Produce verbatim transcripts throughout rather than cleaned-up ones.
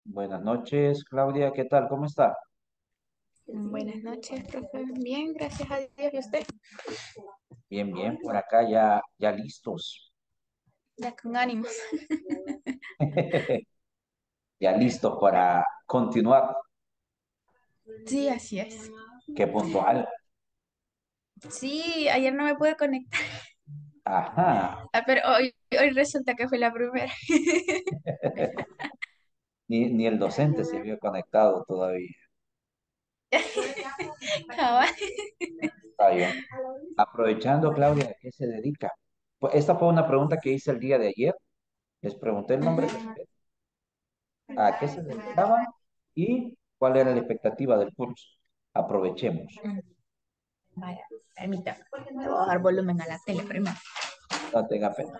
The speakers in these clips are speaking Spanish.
Buenas noches, Claudia, ¿qué tal? ¿Cómo está? Buenas noches, profe. Bien, gracias a Dios. ¿Y usted? Bien, bien, por acá ya, ya listos. Ya con ánimos. Ya listos para continuar. Sí, así es. Qué puntual. Sí, ayer no me pude conectar, Ajá. ah, pero hoy, hoy resulta que fue la primera. Ni, ni el docente se había conectado todavía. Cabal. Está bien. Aprovechando, Claudia, ¿a qué se dedica? Pues esta fue una pregunta que hice el día de ayer. Les pregunté el nombre Ujú. completo, a qué se dedicaban y cuál era la expectativa del curso. Aprovechemos. Mm, Vaya, permítame. Le voy a dar volumen a la tele primero. No tenga pena.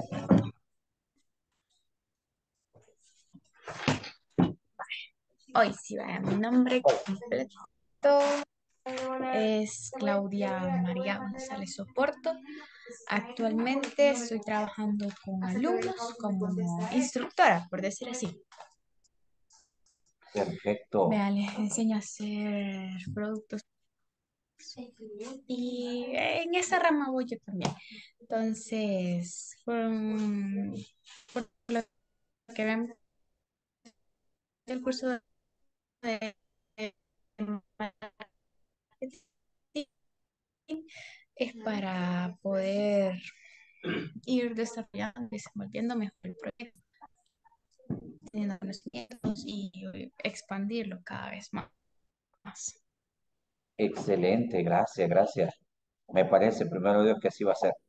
Hoy sí, vaya, mi nombre completo es Claudia María González Soporto. Actualmente estoy trabajando con alumnos como instructora, por decir así. Perfecto. Vea, les enseño a hacer productos y en esa rama voy yo también. Entonces, por, por lo que ven el curso de marketing es para poder ir desarrollando y desenvolviendo mejor el proyecto, teniendo conocimientos y expandirlo cada vez más. Excelente, gracias, gracias. Me parece, primero Dios, que así va a ser.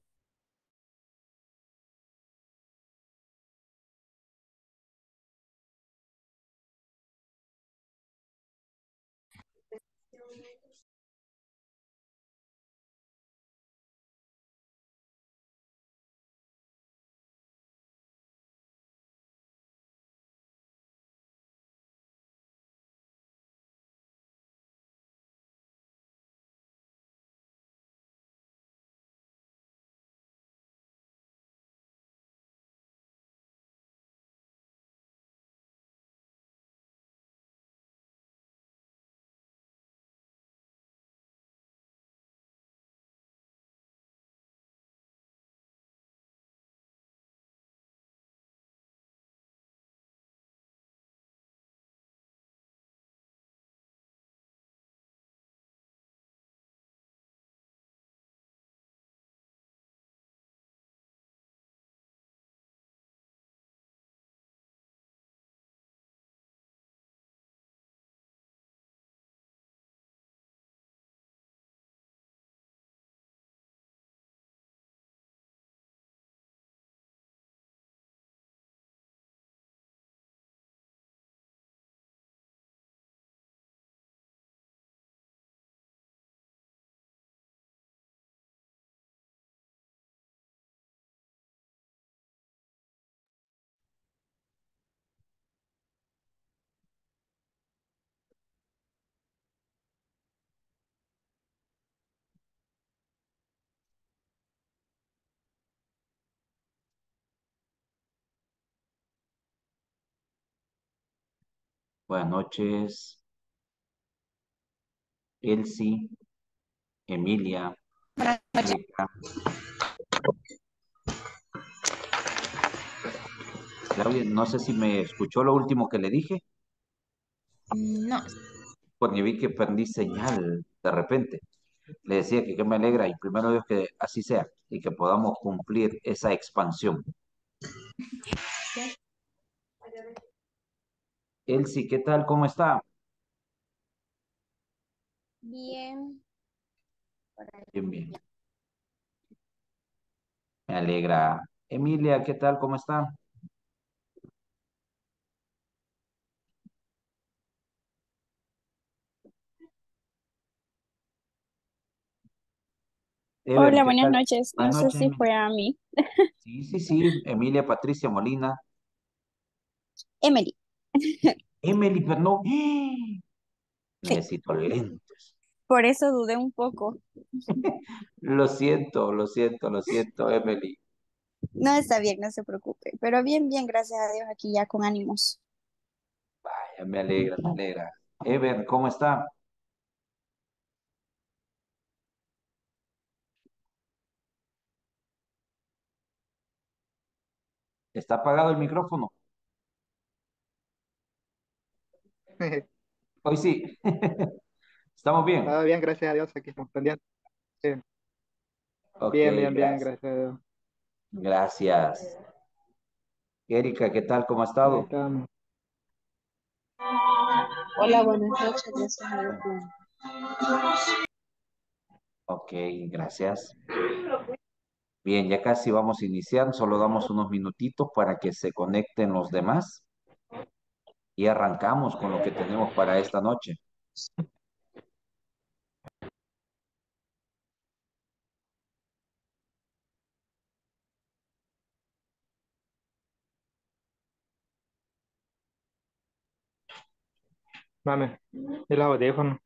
Buenas noches, Elsie, Emilia, Erika, Claudia. No sé si me escuchó lo último que le dije, No, porque vi que perdí señal de repente. Le decía que, que me alegra y primero Dios que así sea y que podamos cumplir esa expansión. ¿qué? Elsie, ¿qué tal? ¿Cómo está? Bien, por ahí. Bien, bien. Me alegra. Emilia, ¿qué tal? ¿Cómo está? Ever, Hola, ¿qué buenas tal? noches. No Buenas sé noches, si Emilia. fue a mí. Sí, sí, sí. Emilia Patricia Molina. Emily. Emily, pero no. Sí, Necesito lentes. por eso dudé un poco. Lo siento, lo siento, lo siento, Emily. No está bien, no se preocupe. Pero bien, bien, gracias a Dios, aquí ya con ánimos. Me alegra, me alegra. Ever, ¿cómo está? ¿Está apagado el micrófono? Hoy sí. ¿Estamos bien? Ah, bien, gracias a Dios, aquí estamos pendientes. Sí, Ok, bien, bien, bien, gracias. gracias a Dios. Gracias. Erika, ¿qué tal? ¿Cómo ha Ahí estado? estamos. Hola, buenas noches, gracias a Dios. Bien. Ok, gracias. Bien, ya casi vamos a iniciar. Solo damos unos minutitos para que se conecten los demás y arrancamos con lo que tenemos para esta noche. Mame, y los audífonos.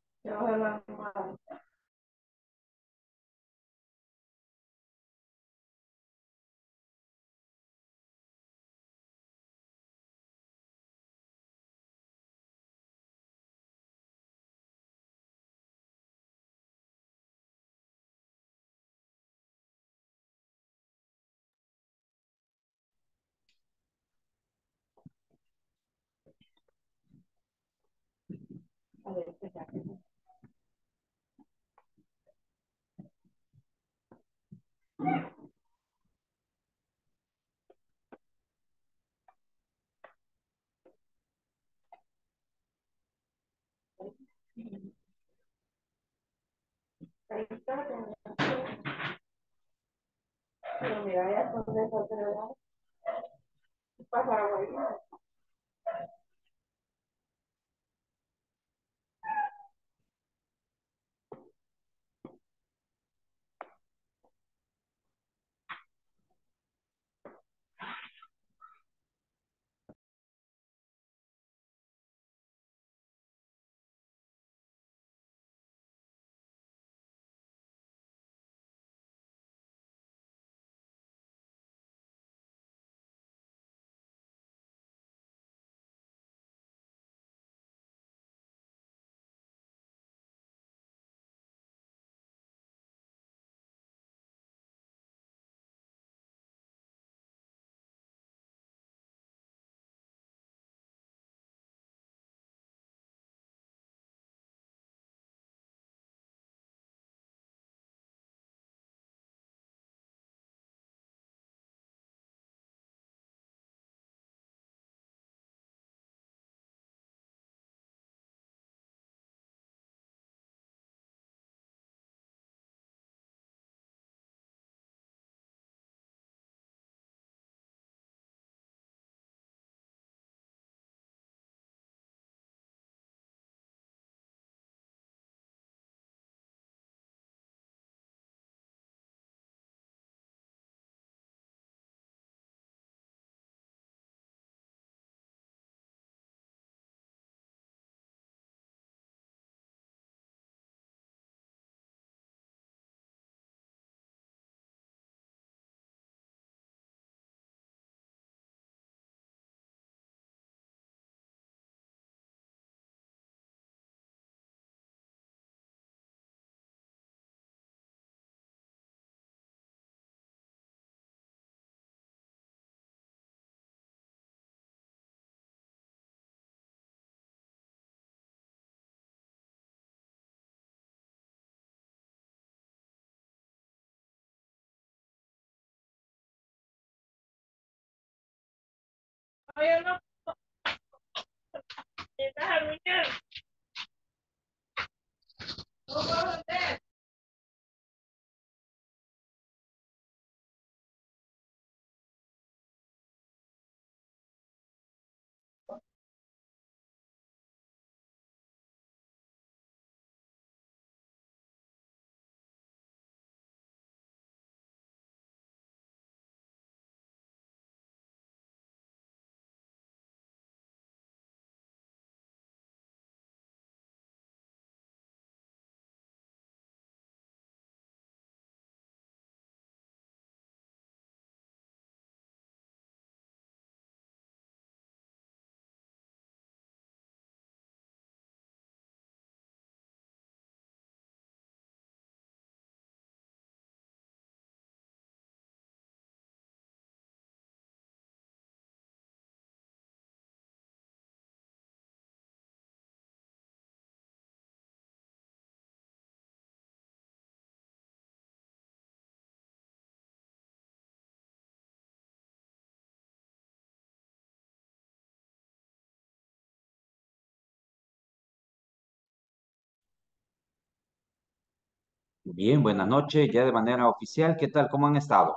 Bien, buenas noches, ya de manera oficial, ¿qué tal? ¿Cómo han estado?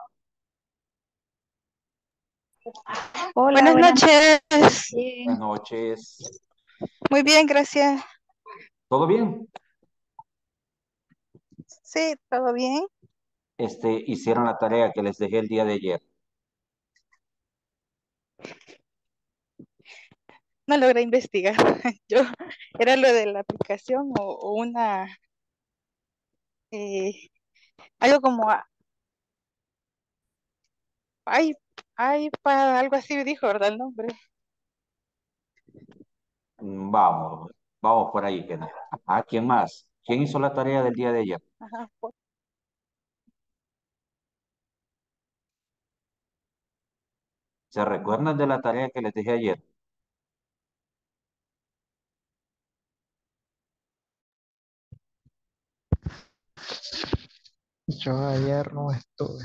Hola, Buenas buenas noches. Buenas noches. noches. Muy bien, gracias. ¿Todo bien? Sí, todo bien. Este, hicieron la tarea que les dejé el día de ayer. No logré investigar. Yo era lo de la aplicación o, o una eh, algo como a- ay, ay, para algo así me dijo, ¿verdad? El nombre. Mm, Vamos, vamos por ahí, Kena. Ah, ¿quién más? ¿Quién hizo la tarea del día de ayer? Ajá. pues, ¿Se recuerdan de la tarea que les dejé ayer? Yo ayer no estuve.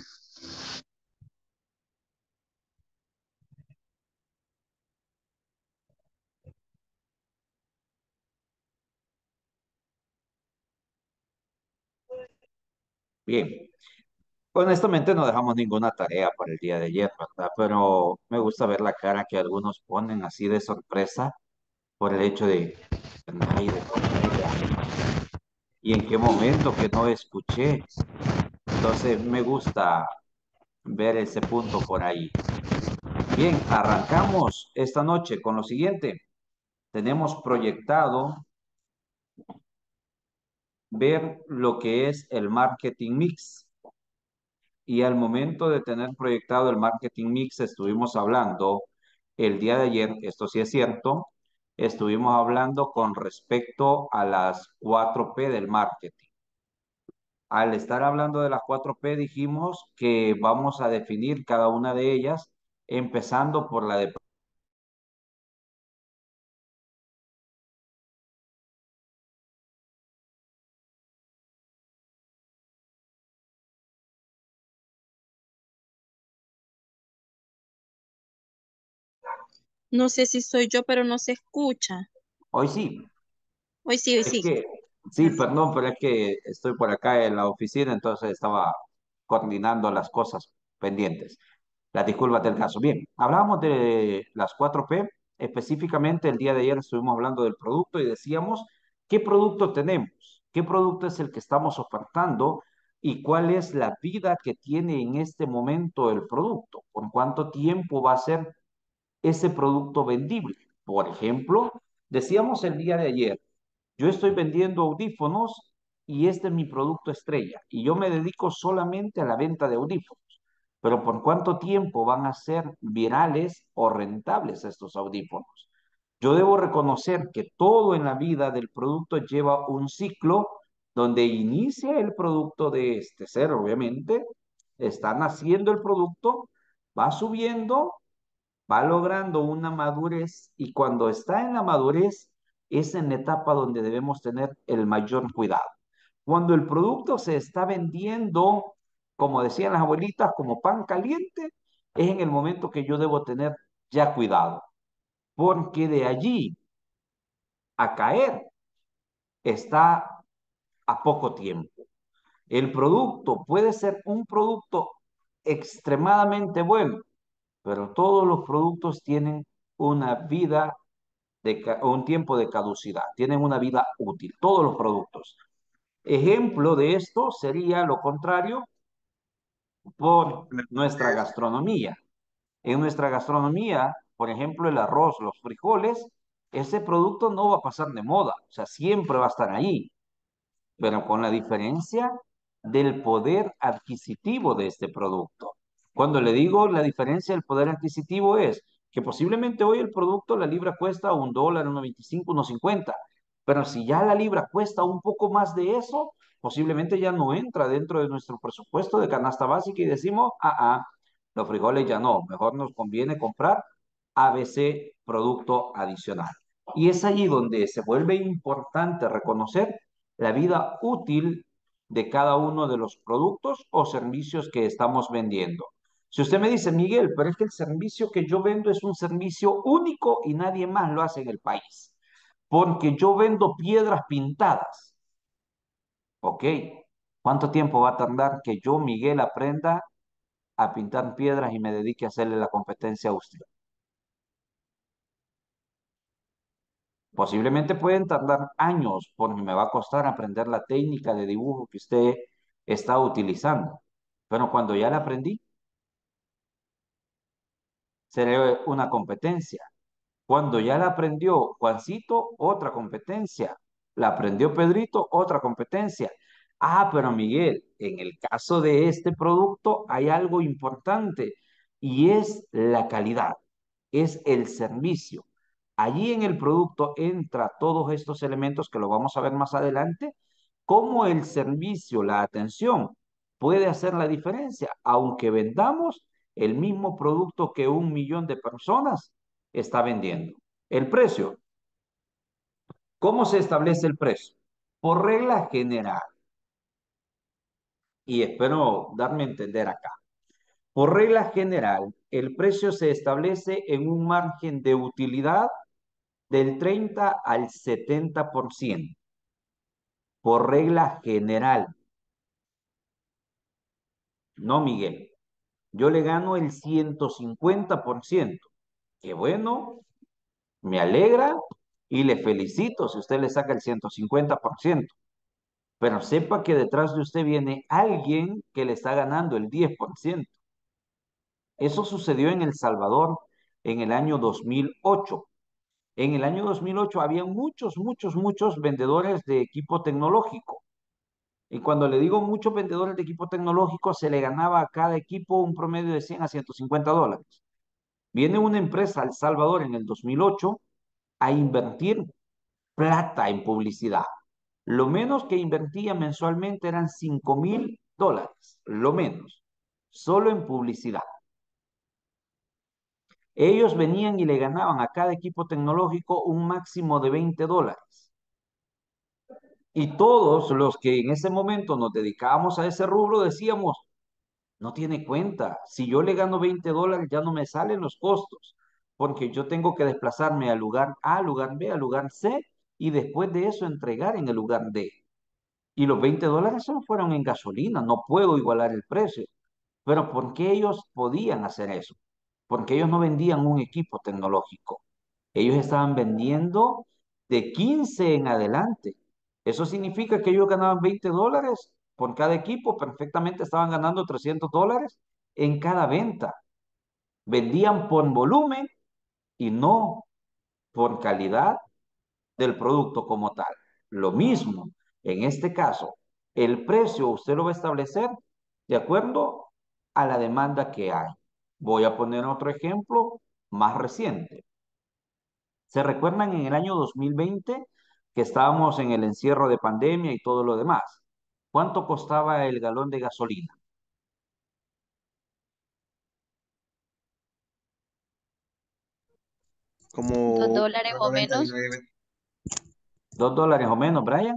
Bien, honestamente no dejamos ninguna tarea para el día de ayer, ¿verdad? Pero me gusta ver la cara que algunos ponen así de sorpresa por el hecho de, ay, dejó tarea. ¿Y en qué momento que no escuché? Entonces me gusta ver ese punto por ahí. Bien, arrancamos esta noche con lo siguiente. Tenemos proyectado ver lo que es el marketing mix. Y al momento de tener proyectado el marketing mix, estuvimos hablando el día de ayer, esto sí es cierto, estuvimos hablando con respecto a las cuatro P del marketing. Al estar hablando de las cuatro P, dijimos que vamos a definir cada una de ellas, empezando por la de... No sé si soy yo, pero no se escucha. Hoy sí, Hoy sí, hoy es sí. que, sí, Gracias. perdón, pero es que estoy por acá en la oficina, entonces estaba coordinando las cosas pendientes. Las disculpas del caso. Bien, hablábamos de las cuatro P, específicamente el día de ayer estuvimos hablando del producto y decíamos qué producto tenemos, qué producto es el que estamos ofertando y cuál es la vida que tiene en este momento el producto, por cuánto tiempo va a ser ese producto vendible. Por ejemplo, decíamos el día de ayer, yo estoy vendiendo audífonos y este es mi producto estrella y yo me dedico solamente a la venta de audífonos. Pero ¿por cuánto tiempo van a ser virales o rentables estos audífonos? Yo debo reconocer que todo en la vida del producto lleva un ciclo donde inicia el producto de este ser, obviamente, está naciendo el producto, va subiendo, va logrando una madurez y cuando está en la madurez es en la etapa donde debemos tener el mayor cuidado. Cuando el producto se está vendiendo, como decían las abuelitas, como pan caliente, es en el momento que yo debo tener ya cuidado, porque de allí a caer está a poco tiempo. El producto puede ser un producto extremadamente bueno, pero todos los productos tienen una vida de un tiempo de caducidad, tienen una vida útil, todos los productos. Ejemplo de esto sería lo contrario por nuestra gastronomía. En nuestra gastronomía, por ejemplo, el arroz, los frijoles, ese producto no va a pasar de moda, o sea, siempre va a estar ahí, pero con la diferencia del poder adquisitivo de este producto. Cuando le digo la diferencia del poder adquisitivo es que posiblemente hoy el producto, la libra cuesta un dólar, uno veinticinco, uno cincuenta, pero si ya la libra cuesta un poco más de eso, posiblemente ya no entra dentro de nuestro presupuesto de canasta básica y decimos, ah, ah, los frijoles ya no, mejor nos conviene comprar A B C producto adicional. Y es allí donde se vuelve importante reconocer la vida útil de cada uno de los productos o servicios que estamos vendiendo. Si usted me dice, Miguel, pero es que el servicio que yo vendo es un servicio único y nadie más lo hace en el país, porque yo vendo piedras pintadas, ¿ok? ¿Cuánto tiempo va a tardar que yo, Miguel, aprenda a pintar piedras y me dedique a hacerle la competencia a usted? Posiblemente pueden tardar años porque me va a costar aprender la técnica de dibujo que usted está utilizando. Pero cuando ya la aprendí, será una competencia. Cuando ya la aprendió Juancito, otra competencia. La aprendió Pedrito, otra competencia. Ah, pero Miguel, en el caso de este producto hay algo importante y es la calidad, es el servicio. Allí en el producto entra todos estos elementos que lo vamos a ver más adelante, cómo el servicio, la atención puede hacer la diferencia, aunque vendamos el mismo producto que un millón de personas está vendiendo. El precio. ¿Cómo se establece el precio? Por regla general, y espero darme a entender acá. Por regla general, el precio se establece en un margen de utilidad del treinta al setenta por ciento. Por regla general. No, Miguel. Yo le gano el ciento cincuenta por ciento. Qué bueno, me alegra y le felicito si usted le saca el ciento cincuenta por ciento. Pero sepa que detrás de usted viene alguien que le está ganando el diez por ciento. Eso sucedió en El Salvador en el año dos mil ocho. En el año dos mil ocho había muchos, muchos, muchos vendedores de equipo tecnológico. Y cuando le digo muchos vendedores de equipo tecnológico, se le ganaba a cada equipo un promedio de cien a ciento cincuenta dólares. Viene una empresa a El Salvador en el dos mil ocho a invertir plata en publicidad. Lo menos que invertía mensualmente eran cinco mil dólares, lo menos, solo en publicidad. Ellos venían y le ganaban a cada equipo tecnológico un máximo de veinte dólares. Y todos los que en ese momento nos dedicábamos a ese rubro decíamos, no tiene cuenta, si yo le gano veinte dólares ya no me salen los costos, porque yo tengo que desplazarme al lugar A, al lugar B, al lugar C, y después de eso entregar en el lugar D. Y los veinte dólares solo fueron en gasolina, no puedo igualar el precio. Pero ¿por qué ellos podían hacer eso? Porque ellos no vendían un equipo tecnológico. Ellos estaban vendiendo de quince en adelante. Eso significa que ellos ganaban veinte dólares por cada equipo, perfectamente estaban ganando trescientos dólares en cada venta. Vendían por volumen y no por calidad del producto como tal. Lo mismo, en este caso, el precio usted lo va a establecer de acuerdo a la demanda que hay. Voy a poner otro ejemplo más reciente. ¿Se recuerdan en el año dos mil veinte que estábamos en el encierro de pandemia y todo lo demás? ¿Cuánto costaba el galón de gasolina? Dos Como dólares o menos. ¿Dos dólares o menos, Brian?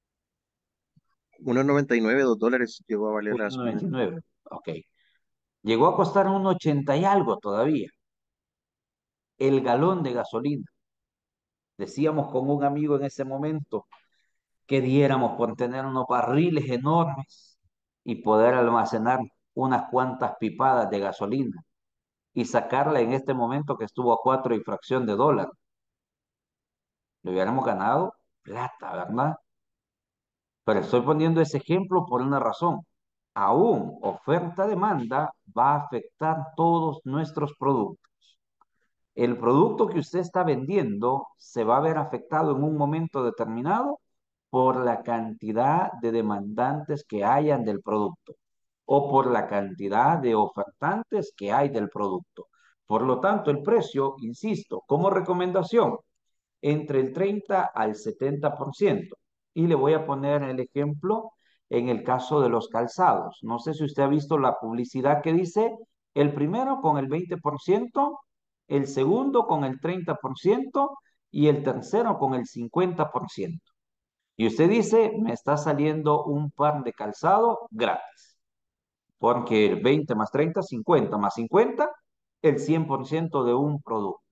uno noventa y nueve, dos dólares llegó a valer la gasolina. uno noventa y nueve. Ok. Llegó a costar un ochenta y algo todavía. El galón de gasolina. Decíamos con un amigo en ese momento que diéramos por tener unos barriles enormes y poder almacenar unas cuantas pipadas de gasolina y sacarla en este momento que estuvo a cuatro y fracción de dólar. Le hubiéramos ganado plata, ¿verdad? Pero estoy poniendo ese ejemplo por una razón. Aún oferta-demanda va a afectar todos nuestros productos. El producto que usted está vendiendo se va a ver afectado en un momento determinado por la cantidad de demandantes que hayan del producto o por la cantidad de ofertantes que hay del producto. Por lo tanto, el precio, insisto, como recomendación, entre el treinta al setenta por ciento. Y le voy a poner el ejemplo en el caso de los calzados. No sé si usted ha visto la publicidad que dice el primero con el veinte por ciento, el segundo con el treinta por ciento y el tercero con el cincuenta por ciento. Y usted dice, me está saliendo un par de calzado gratis, porque el veinte más treinta, cincuenta más cincuenta, el cien por ciento de un producto.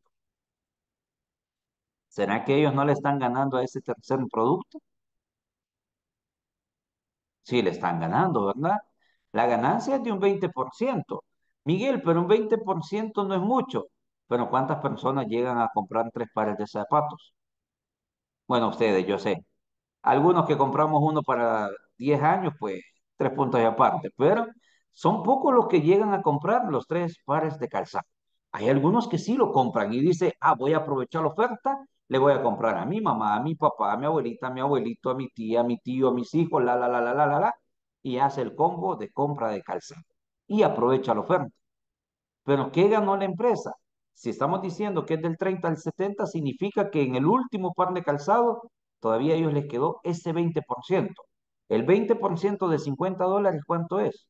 ¿Será que ellos no le están ganando a ese tercer producto? Sí, le están ganando, ¿verdad? La ganancia es de un veinte por ciento. Miguel, pero un veinte por ciento no es mucho. Pero ¿cuántas personas llegan a comprar tres pares de zapatos? Bueno, ustedes, yo sé. Algunos que compramos uno para diez años, pues tres puntos y aparte. Pero son pocos los que llegan a comprar los tres pares de calzado. Hay algunos que sí lo compran y dice, ah, voy a aprovechar la oferta, le voy a comprar a mi mamá, a mi papá, a mi abuelita, a mi abuelito, a mi tía, a mi tío, a mis hijos, la, la, la, la, la, la, la, y hace el combo de compra de calzado y aprovecha la oferta. Pero ¿qué ganó la empresa? Si estamos diciendo que es del treinta al setenta, significa que en el último par de calzado todavía a ellos les quedó ese veinte por ciento. El veinte por ciento de cincuenta dólares, ¿cuánto es?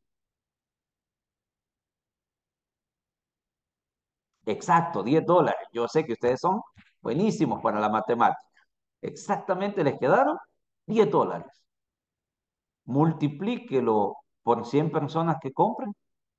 Exacto, diez dólares. Yo sé que ustedes son buenísimos para la matemática. Exactamente les quedaron diez dólares. Multiplíquelo por cien personas que compren.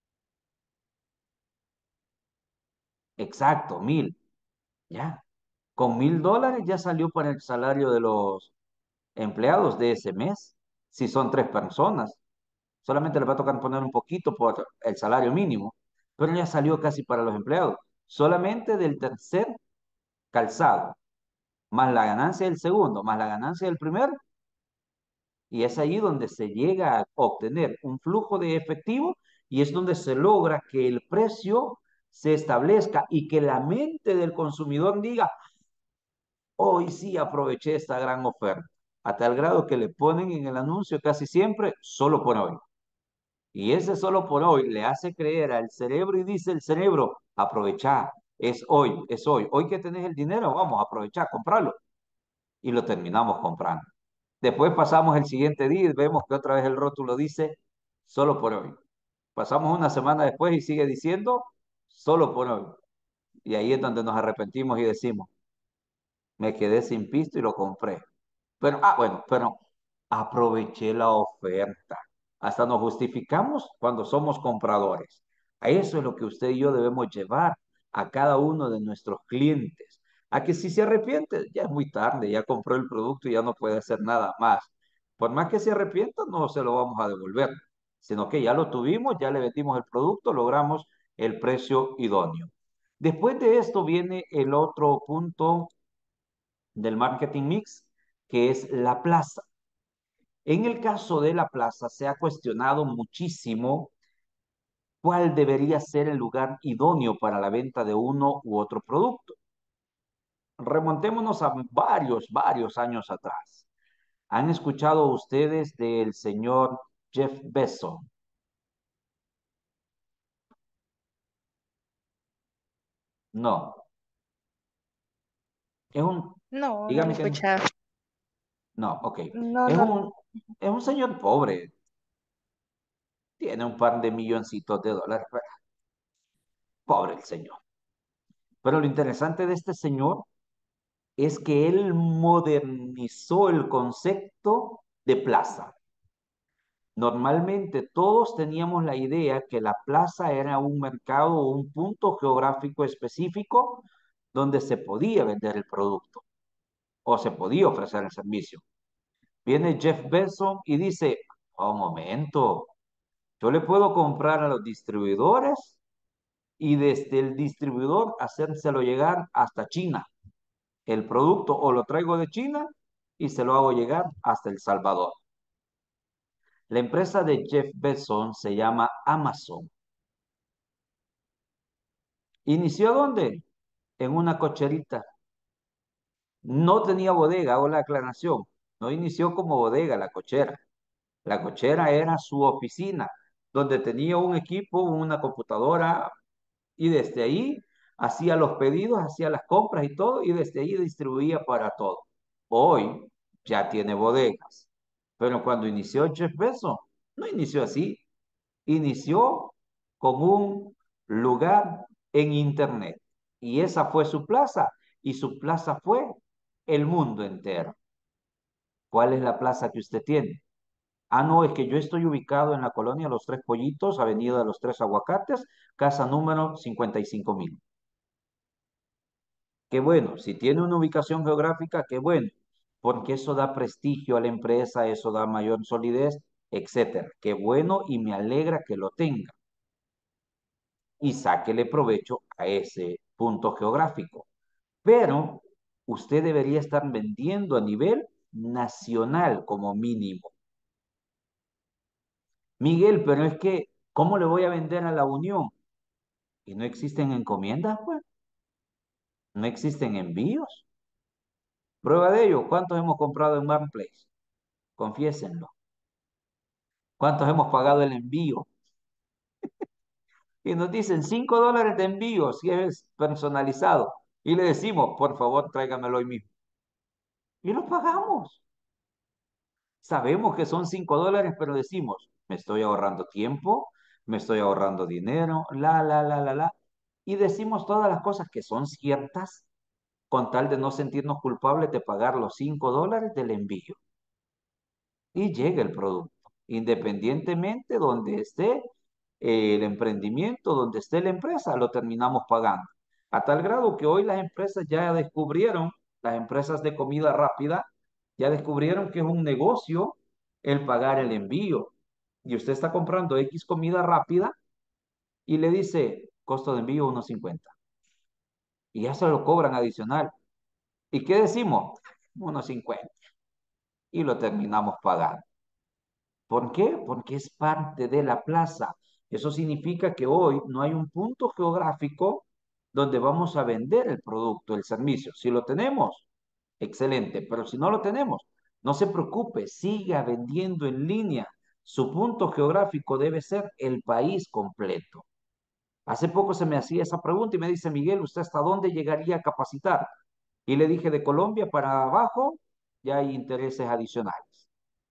Exacto, mil. Ya. Con mil dólares ya salió para el salario de los empleados de ese mes. Si son tres personas, solamente les va a tocar poner un poquito por el salario mínimo, pero ya salió casi para los empleados. Solamente del tercer calzado, más la ganancia del segundo, más la ganancia del primero, y es ahí donde se llega a obtener un flujo de efectivo y es donde se logra que el precio se establezca y que la mente del consumidor diga, hoy sí aproveché esta gran oferta, a tal grado que le ponen en el anuncio casi siempre, solo por hoy. Y ese solo por hoy le hace creer al cerebro y dice el cerebro, aprovecha, es hoy, es hoy. Hoy que tenés el dinero, vamos a aprovechar, comprarlo. Y lo terminamos comprando. Después pasamos el siguiente día y vemos que otra vez el rótulo dice, solo por hoy. Pasamos una semana después y sigue diciendo, solo por hoy. Y ahí es donde nos arrepentimos y decimos, me quedé sin pisto y lo compré. Pero, ah, bueno, pero aproveché la oferta. Hasta nos justificamos cuando somos compradores. A eso es lo que usted y yo debemos llevar a cada uno de nuestros clientes. A que si se arrepiente, ya es muy tarde, ya compró el producto y ya no puede hacer nada más. Por más que se arrepienta, no se lo vamos a devolver, sino que ya lo tuvimos, ya le vendimos el producto, logramos el precio idóneo. Después de esto viene el otro punto del marketing mix, que es la plaza. En el caso de la plaza, se ha cuestionado muchísimo cuál debería ser el lugar idóneo para la venta de uno u otro producto. Remontémonos a varios, varios años atrás. ¿Han escuchado ustedes del señor Jeff Bezos? No. Es un, No, no lo he dígame que no. escuchado. No, ok. No, Es no. un, es un señor pobre. Tiene un par de milloncitos de dólares. Pobre el señor. Pero lo interesante de este señor es que él modernizó el concepto de plaza. Normalmente todos teníamos la idea que la plaza era un mercado o un punto geográfico específico donde se podía vender el producto o se podía ofrecer el servicio. Viene Jeff Bezos y dice, oh, un momento, yo le puedo comprar a los distribuidores y desde el distribuidor hacérselo llegar hasta China el producto o lo traigo de China y se lo hago llegar hasta El Salvador. La empresa de Jeff Bezos se llama Amazon. ¿Inició dónde? En una cocherita. No tenía bodega, hago la aclaración. No inició como bodega la cochera. La cochera era su oficina, donde tenía un equipo, una computadora, y desde ahí hacía los pedidos, hacía las compras y todo, y desde ahí distribuía para todo. Hoy ya tiene bodegas, pero cuando inició Jeff Bezos, no inició así, inició con un lugar en Internet, y esa fue su plaza, y su plaza fue el mundo entero. ¿Cuál es la plaza que usted tiene? Ah, no, es que yo estoy ubicado en la colonia Los Tres Pollitos, Avenida de los Tres Aguacates, casa número cincuenta y cinco mil. Qué bueno, si tiene una ubicación geográfica, qué bueno, porque eso da prestigio a la empresa, eso da mayor solidez etcétera. Qué bueno y me alegra que lo tenga. Y sáquele provecho a ese punto geográfico. Pero usted debería estar vendiendo a nivel nacional como mínimo. Miguel, pero es que, ¿cómo le voy a vender a la Unión? ¿Y no existen encomiendas, pues? ¿No existen envíos? Prueba de ello, ¿cuántos hemos comprado en Marketplace? Confiésenlo. ¿Cuántos hemos pagado el envío? Y nos dicen cinco dólares de envío si es personalizado. Y le decimos, por favor, tráigamelo hoy mismo. Y lo pagamos. Sabemos que son cinco dólares, pero decimos, me estoy ahorrando tiempo, me estoy ahorrando dinero, la, la, la, la, la. Y decimos todas las cosas que son ciertas con tal de no sentirnos culpables de pagar los cinco dólares del envío. Y llega el producto, independientemente donde esté eh, el emprendimiento, donde esté la empresa, lo terminamos pagando. A tal grado que hoy las empresas ya descubrieron, las empresas de comida rápida, ya descubrieron que es un negocio el pagar el envío. Y usted está comprando X comida rápida y le dice, costo de envío uno cincuenta. Y ya se lo cobran adicional. ¿Y qué decimos? uno cincuenta. Y lo terminamos pagando. ¿Por qué? Porque es parte de la plaza. Eso significa que hoy no hay un punto geográfico donde vamos a vender el producto, el servicio. Si lo tenemos, excelente, pero si no lo tenemos, no se preocupe, siga vendiendo en línea. Su punto geográfico debe ser el país completo. Hace poco se me hacía esa pregunta y me dice, Miguel, ¿usted hasta dónde llegaría a capacitar? Y le dije, de Colombia para abajo ya hay intereses adicionales.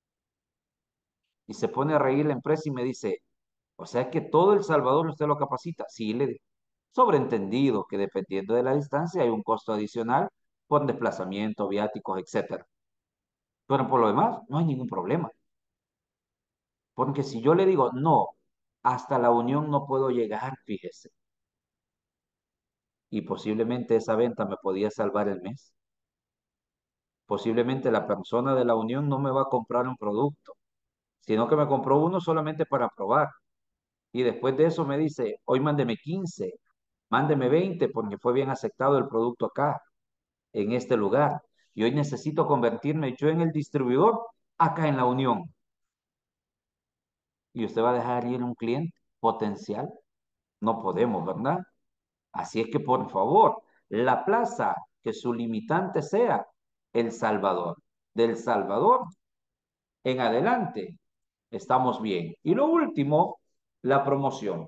Y se pone a reír la empresa y me dice, o sea que todo El Salvador usted lo capacita. Sí, le digo. Sobreentendido que dependiendo de la distancia hay un costo adicional por desplazamiento, viáticos, etcétera. Pero por lo demás, no hay ningún problema. Porque si yo le digo, no, hasta la Unión no puedo llegar, fíjese. Y posiblemente esa venta me podía salvar el mes. Posiblemente la persona de la Unión no me va a comprar un producto, sino que me compró uno solamente para probar. Y después de eso me dice, hoy mándeme quince, mándeme veinte porque fue bien aceptado el producto acá, en este lugar. Y hoy necesito convertirme yo en el distribuidor acá en la Unión. Y usted va a dejar ir un cliente potencial. No podemos, ¿verdad? Así es que por favor, la plaza, que su limitante sea El Salvador. Del Salvador en adelante, estamos bien. Y lo último, la promoción.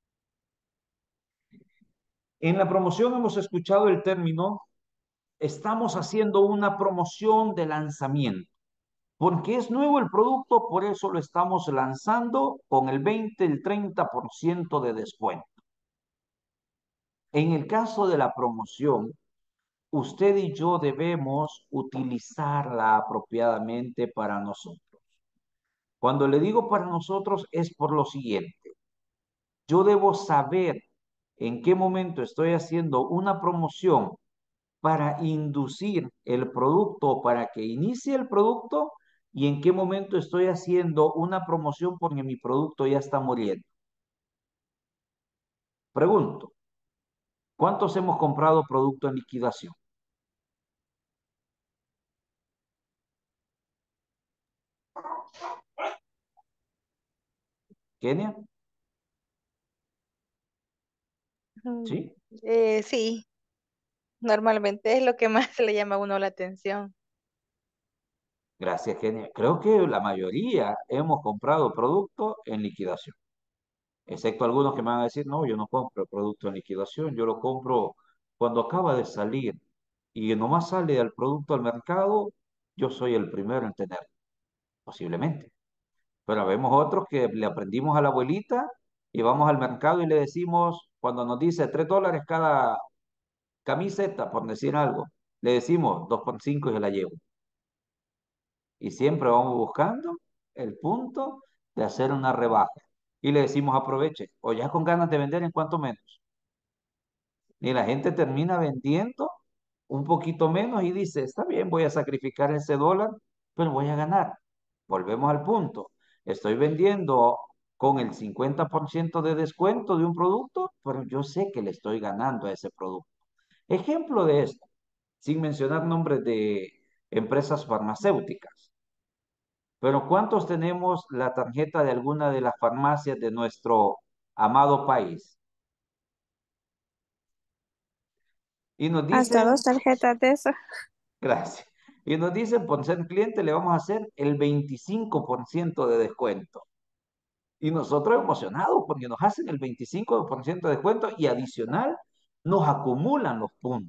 En la promoción hemos escuchado el término, estamos haciendo una promoción de lanzamiento. Porque es nuevo el producto, por eso lo estamos lanzando con el veinte, el treinta por ciento de descuento. En el caso de la promoción, usted y yo debemos utilizarla apropiadamente para nosotros. Cuando le digo para nosotros es por lo siguiente. Yo debo saber en qué momento estoy haciendo una promoción para inducir el producto, para que inicie el producto, y en qué momento estoy haciendo una promoción porque mi producto ya está muriendo. Pregunto, ¿cuántos hemos comprado producto en liquidación? ¿Kenia? Mm, ¿Sí? eh, sí, normalmente es lo que más le llama a uno la atención. Gracias, Kenia. Creo que la mayoría hemos comprado producto en liquidación, excepto algunos que me van a decir, no, yo no compro producto en liquidación, yo lo compro cuando acaba de salir y nomás sale el producto al mercado, yo soy el primero en tenerlo, posiblemente. Pero vemos otros que le aprendimos a la abuelita y vamos al mercado y le decimos, cuando nos dice tres dólares cada camiseta, por decir algo, le decimos dos por cinco y se la llevo. Y siempre vamos buscando el punto de hacer una rebaja. Y le decimos aproveche, o ya con ganas de vender en cuanto menos. Y la gente termina vendiendo un poquito menos y dice, está bien, voy a sacrificar ese dólar, pero voy a ganar. Volvemos al punto. Estoy vendiendo con el cincuenta por ciento de descuento de un producto, pero yo sé que le estoy ganando a ese producto. Ejemplo de esto, sin mencionar nombres de empresas farmacéuticas. Pero ¿cuántos tenemos la tarjeta de alguna de las farmacias de nuestro amado país? Y nos Hasta dicen, dos tarjetas de esas. gracias, y nos dicen, por ser cliente le vamos a hacer el veinticinco por ciento de descuento. Y nosotros emocionados porque nos hacen el veinticinco por ciento de descuento y adicional nos acumulan los puntos.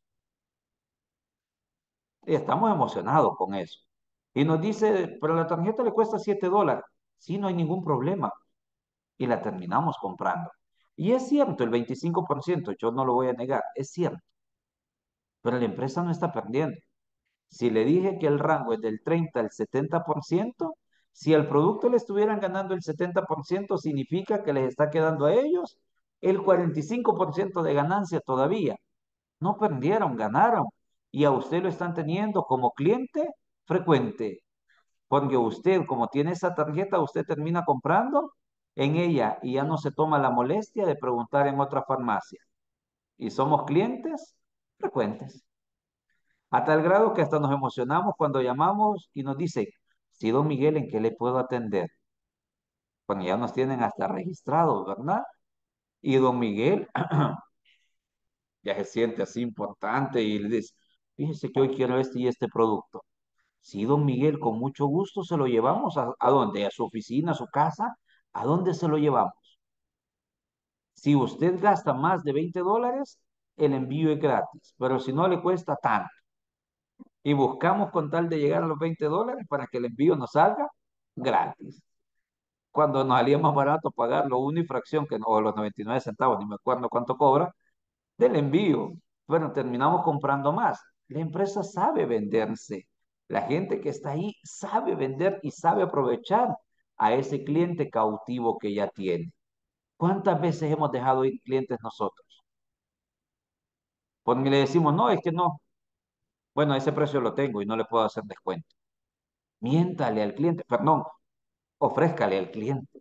Y estamos emocionados con eso. Y nos dice, pero la tarjeta le cuesta siete dólares. Sí, no hay ningún problema. Y la terminamos comprando. Y es cierto, el veinticinco por ciento, yo no lo voy a negar, es cierto. Pero la empresa no está perdiendo. Si le dije que el rango es del treinta al setenta por ciento, si al producto le estuvieran ganando el setenta por ciento, significa que les está quedando a ellos el cuarenta y cinco por ciento de ganancia todavía. No perdieron, ganaron. Y a usted lo están teniendo como cliente frecuente. Porque usted, como tiene esa tarjeta, usted termina comprando en ella y ya no se toma la molestia de preguntar en otra farmacia. Y somos clientes frecuentes. A tal grado que hasta nos emocionamos cuando llamamos y nos dicen, sí, don Miguel, ¿en qué le puedo atender? Cuando ya nos tienen hasta registrados, ¿verdad? Y don Miguel ya se siente así importante y le dice, fíjese que hoy quiero este y este producto. Sí, don Miguel, con mucho gusto se lo llevamos. ¿A, a dónde? ¿A su oficina, a su casa? ¿A dónde se lo llevamos? Si usted gasta más de veinte dólares, el envío es gratis, pero si no le cuesta tanto. Y buscamos con tal de llegar a los veinte dólares para que el envío nos salga gratis. Cuando nos salía más barato pagarlo una y fracción, que no, o los noventa y nueve centavos, ni me acuerdo cuánto cobra, del envío. Bueno, terminamos comprando más. La empresa sabe venderse. La gente que está ahí sabe vender y sabe aprovechar a ese cliente cautivo que ya tiene. ¿Cuántas veces hemos dejado ir clientes nosotros? Porque le decimos, no, es que no. Bueno, ese precio lo tengo y no le puedo hacer descuento. Miéntale al cliente, perdón, ofrézcale al cliente.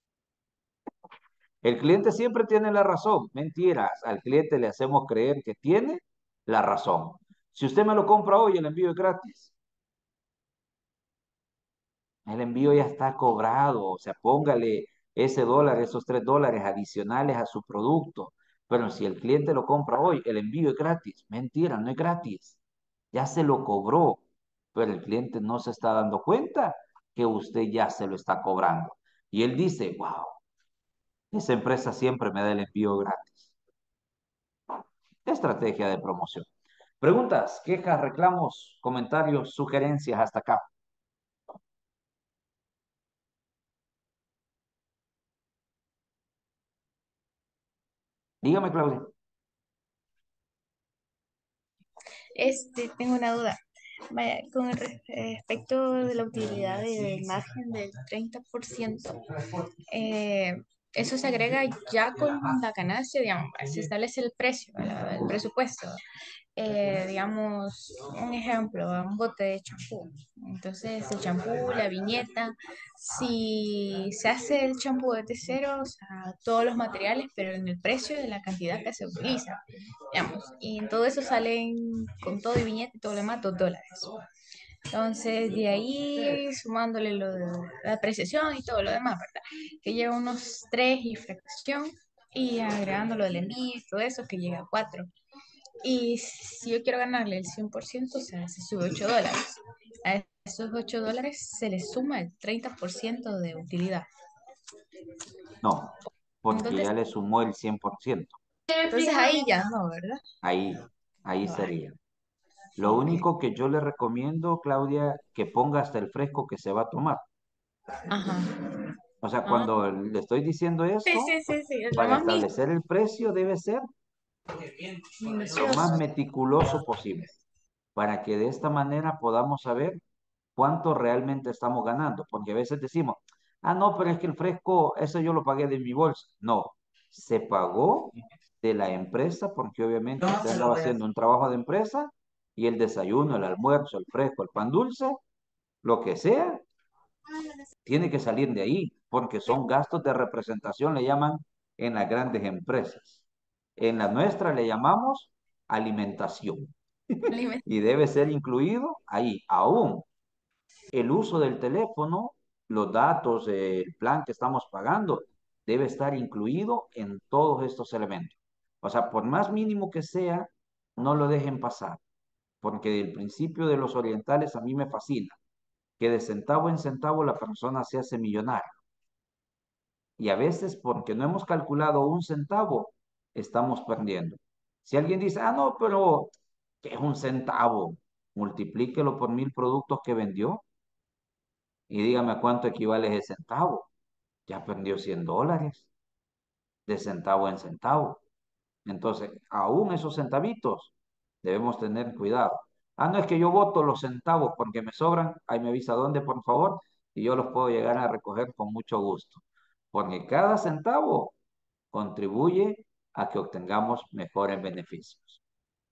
El cliente siempre tiene la razón. Mentiras. Al cliente le hacemos creer que tiene la razón. Si usted me lo compra hoy, el envío es gratis. El envío ya está cobrado. O sea, póngale ese dólar, esos tres dólares adicionales a su producto. Pero si el cliente lo compra hoy, el envío es gratis. Mentira, no es gratis. Ya se lo cobró. Pero el cliente no se está dando cuenta que usted ya se lo está cobrando. Y él dice, wow, esa empresa siempre me da el envío gratis. Estrategia de promoción. Preguntas, quejas, reclamos, comentarios, sugerencias hasta acá. Dígame, Claudia. Este, tengo una duda. Vaya, con re- respecto de la utilidad del margen del treinta por ciento, eh, eso se agrega ya con la ganancia, digamos, se establece el precio, la- el presupuesto. Eh, digamos, un ejemplo, un bote de champú. Entonces, el champú, la viñeta, si se hace el champú desde cero, o sea, todos los materiales, pero en el precio de la cantidad que se utiliza, digamos, y en todo eso salen con todo y viñeta y todo lo demás, dos dólares. Entonces, de ahí sumándole lo de la apreciación y todo lo demás, ¿verdad? Que lleva unos tres y fracción, y agregando lo del envío y todo eso, que llega a cuatro. Y si yo quiero ganarle el cien por ciento, o sea, se sube ocho dólares. A esos ocho dólares se le suma el treinta por ciento de utilidad. No, porque Entonces, ya le sumó el cien por ciento. entonces ahí ya no, ¿verdad? Ahí, ahí No, ah, sería. Lo ok. único que yo le recomiendo, Claudia, que ponga hasta el fresco que se va a tomar. Ajá. O sea, Ah, cuando le estoy diciendo sí, esto, sí, sí, sí, es lo para más mínimo. establecer el precio debe ser lo más Minucioso. meticuloso posible, para que de esta manera podamos saber cuánto realmente estamos ganando, porque a veces decimos, ah, no, pero es que el fresco, eso yo lo pagué de mi bolsa. No, se pagó de la empresa porque obviamente usted andaba haciendo un trabajo de empresa y el desayuno, el almuerzo, el fresco, el pan dulce, lo que sea, Tiene que salir de ahí, porque son gastos de representación, le llaman en las grandes empresas. En la nuestra le llamamos alimentación y debe ser incluido ahí. Aún el uso del teléfono, los datos, eh, el plan que estamos pagando, debe estar incluido en todos estos elementos. O sea, por más mínimo que sea, no lo dejen pasar, porque el principio de los orientales a mí me fascina, que de centavo en centavo la persona se hace millonaria. Y a veces porque no hemos calculado un centavo, estamos perdiendo. Si alguien dice, ah, no, pero ¿qué es un centavo? Multiplíquelo por mil productos que vendió y dígame a cuánto equivale ese centavo. Ya perdió cien dólares de centavo en centavo. Entonces, aún esos centavitos debemos tener cuidado. Ah, no es que yo voto los centavos porque me sobran, ahí me avisa dónde, por favor, y yo los puedo llegar a recoger con mucho gusto. Porque cada centavo contribuye a que obtengamos mejores beneficios.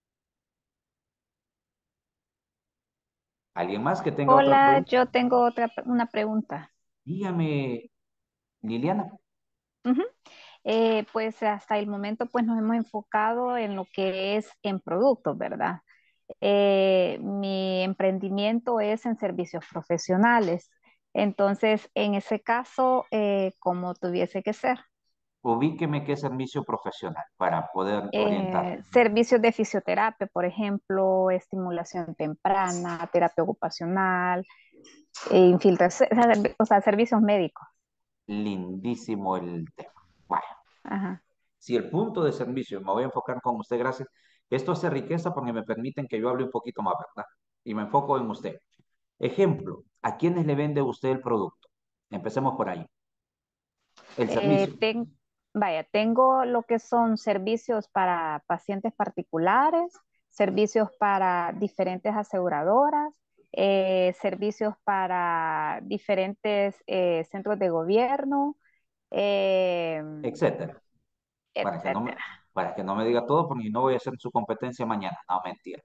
¿Alguien más que tenga otra Hola, pregunta? yo tengo otra pre- una pregunta. Dígame, Liliana. Ujú. Eh, pues hasta el momento pues nos hemos enfocado en lo que es en productos, ¿verdad? Eh, mi emprendimiento es en servicios profesionales. Entonces, en ese caso, eh, ¿cómo tuviese que ser? Ubíqueme qué servicio profesional para poder orientar. Eh, servicios de fisioterapia, por ejemplo, estimulación temprana, terapia ocupacional, eh, infiltración, o sea, servicios médicos. Lindísimo el tema. Bueno, Ajá. si el punto de servicio, me voy a enfocar con usted, gracias. Esto hace riqueza porque me permiten que yo hable un poquito más, ¿verdad? Y me enfoco en usted. Ejemplo, ¿a quiénes le vende usted el producto? Empecemos por ahí. El Eh, servicio. ten- vaya, tengo lo que son servicios para pacientes particulares, servicios para diferentes aseguradoras, eh, servicios para diferentes eh, centros de gobierno, eh, Etcétera. Para que no me, etcétera. para que no me diga todo, porque no voy a hacer su competencia mañana. No, mentira.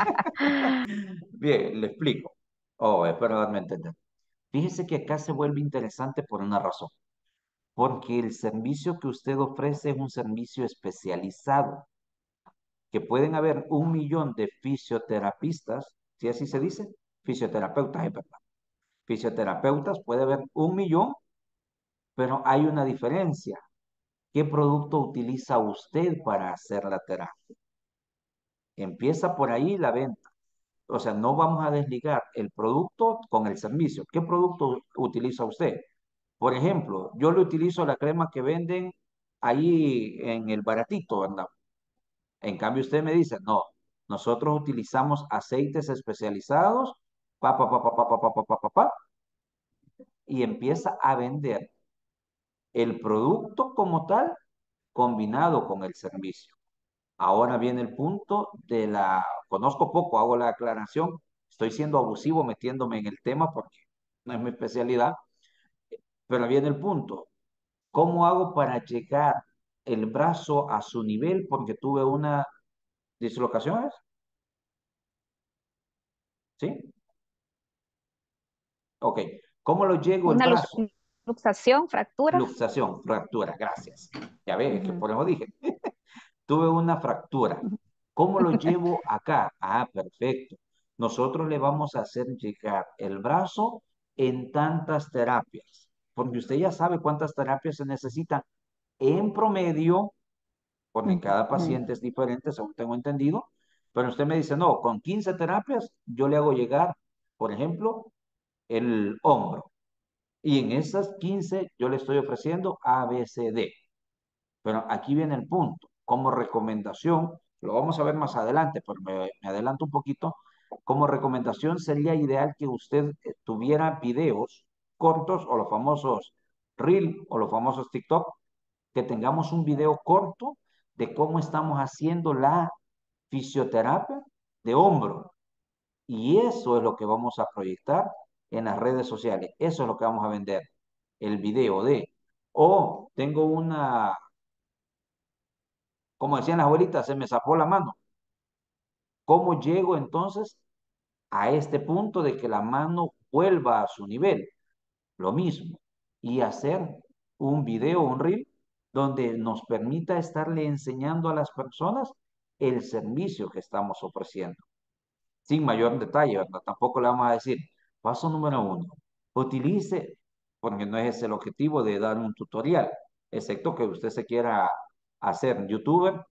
Bien, le explico. Oh, espero darme a entender. Fíjese que acá se vuelve interesante por una razón. Porque el servicio que usted ofrece es un servicio especializado, que pueden haber un millón de fisioterapistas, si así se dice, fisioterapeutas, es verdad. Fisioterapeutas puede haber un millón, pero hay una diferencia. ¿Qué producto utiliza usted para hacer la terapia? Empieza por ahí la venta. O sea, no vamos a desligar el producto con el servicio. ¿Qué producto utiliza usted? Por ejemplo, yo le utilizo la crema que venden ahí en el baratito, ¿verdad? En cambio, usted me dice, no, nosotros utilizamos aceites especializados, pa, pa, pa, pa, pa, pa, pa, pa, pa, pa, pa, y empieza a vender el producto como tal combinado con el servicio. Ahora viene el punto de la, conozco poco, hago la aclaración, estoy siendo abusivo metiéndome en el tema porque no es mi especialidad, pero viene el punto. ¿Cómo hago para llegar el brazo a su nivel porque tuve una dislocación? ¿Sí? Ok. ¿Cómo lo llego el Una lux- brazo? luxación, fractura. Luxación, fractura, gracias. Ya ves, es que Ujú, por eso dije, tuve una fractura. ujú, ¿Cómo lo ujú. llevo acá? Ah, perfecto. Nosotros le vamos a hacer llegar el brazo en tantas terapias, porque usted ya sabe cuántas terapias se necesitan en promedio, porque cada Ujú. paciente es diferente, según tengo entendido, pero usted me dice, no, con quince terapias yo le hago llegar, por ejemplo, el hombro. Y en esas quince yo le estoy ofreciendo A, B, C, D. Pero aquí viene el punto. Como recomendación, lo vamos a ver más adelante, pero me, me adelanto un poquito. Como recomendación sería ideal que usted eh, tuviera videos cortos o los famosos Reel o los famosos TikTok, que tengamos un video corto de cómo estamos haciendo la fisioterapia de hombro. Y eso es lo que vamos a proyectar en las redes sociales. Eso es lo que vamos a vender. El video de, o tengo una, como decían las abuelitas, se me zafó la mano. ¿Cómo llego entonces a este punto de que la mano vuelva a su nivel? lo mismo, y hacer un video, un reel, donde nos permita estarle enseñando a las personas el servicio que estamos ofreciendo, sin mayor detalle, ¿verdad? Tampoco le vamos a decir, paso número uno, utilice, porque no es ese el objetivo de dar un tutorial, excepto que usted se quiera hacer youtuber,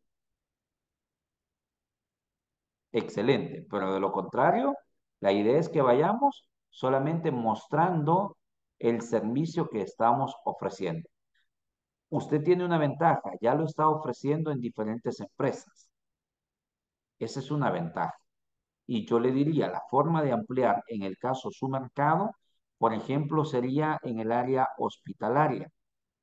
excelente, pero de lo contrario, la idea es que vayamos solamente mostrando el servicio que estamos ofreciendo. Usted tiene una ventaja, ya lo está ofreciendo en diferentes empresas. Esa es una ventaja. Y yo le diría, la forma de ampliar, en el caso su mercado, por ejemplo, sería en el área hospitalaria.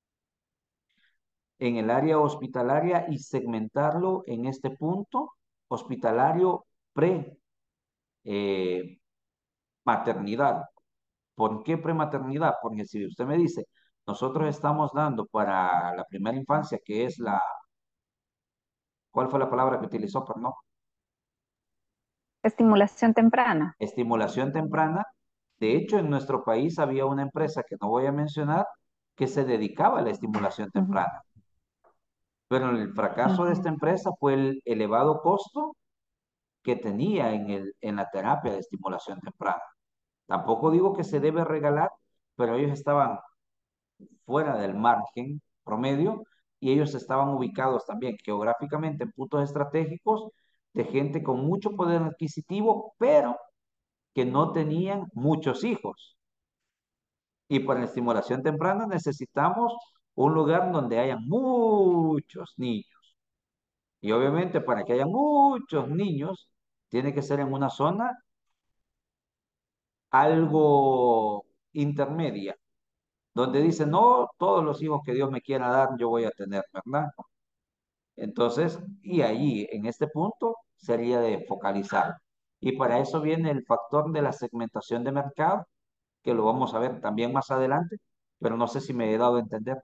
En el área hospitalaria y segmentarlo en este punto hospitalario pre eh, maternidad. ¿Por qué prematernidad? Porque si usted me dice, nosotros estamos dando para la primera infancia, que es la, ¿cuál fue la palabra que utilizó? Perdón. Estimulación temprana. Estimulación temprana. De hecho, en nuestro país había una empresa que no voy a mencionar que se dedicaba a la estimulación Ujú, temprana. Pero el fracaso de esta ujú. empresa fue el elevado costo que tenía en, el, en la terapia de estimulación temprana. Tampoco digo que se debe regalar, pero ellos estaban fuera del margen promedio y ellos estaban ubicados también geográficamente en puntos estratégicos de gente con mucho poder adquisitivo, pero que no tenían muchos hijos. Y para la estimulación temprana necesitamos un lugar donde haya muchos niños. Y obviamente para que haya muchos niños, tiene que ser en una zona algo intermedia, donde dice, no, todos los hijos que Dios me quiera dar, yo voy a tener, ¿verdad? Entonces, y allí, en este punto, sería de focalizar. Y para eso viene el factor de la segmentación de mercado, que lo vamos a ver también más adelante, pero no sé si me he dado a entender.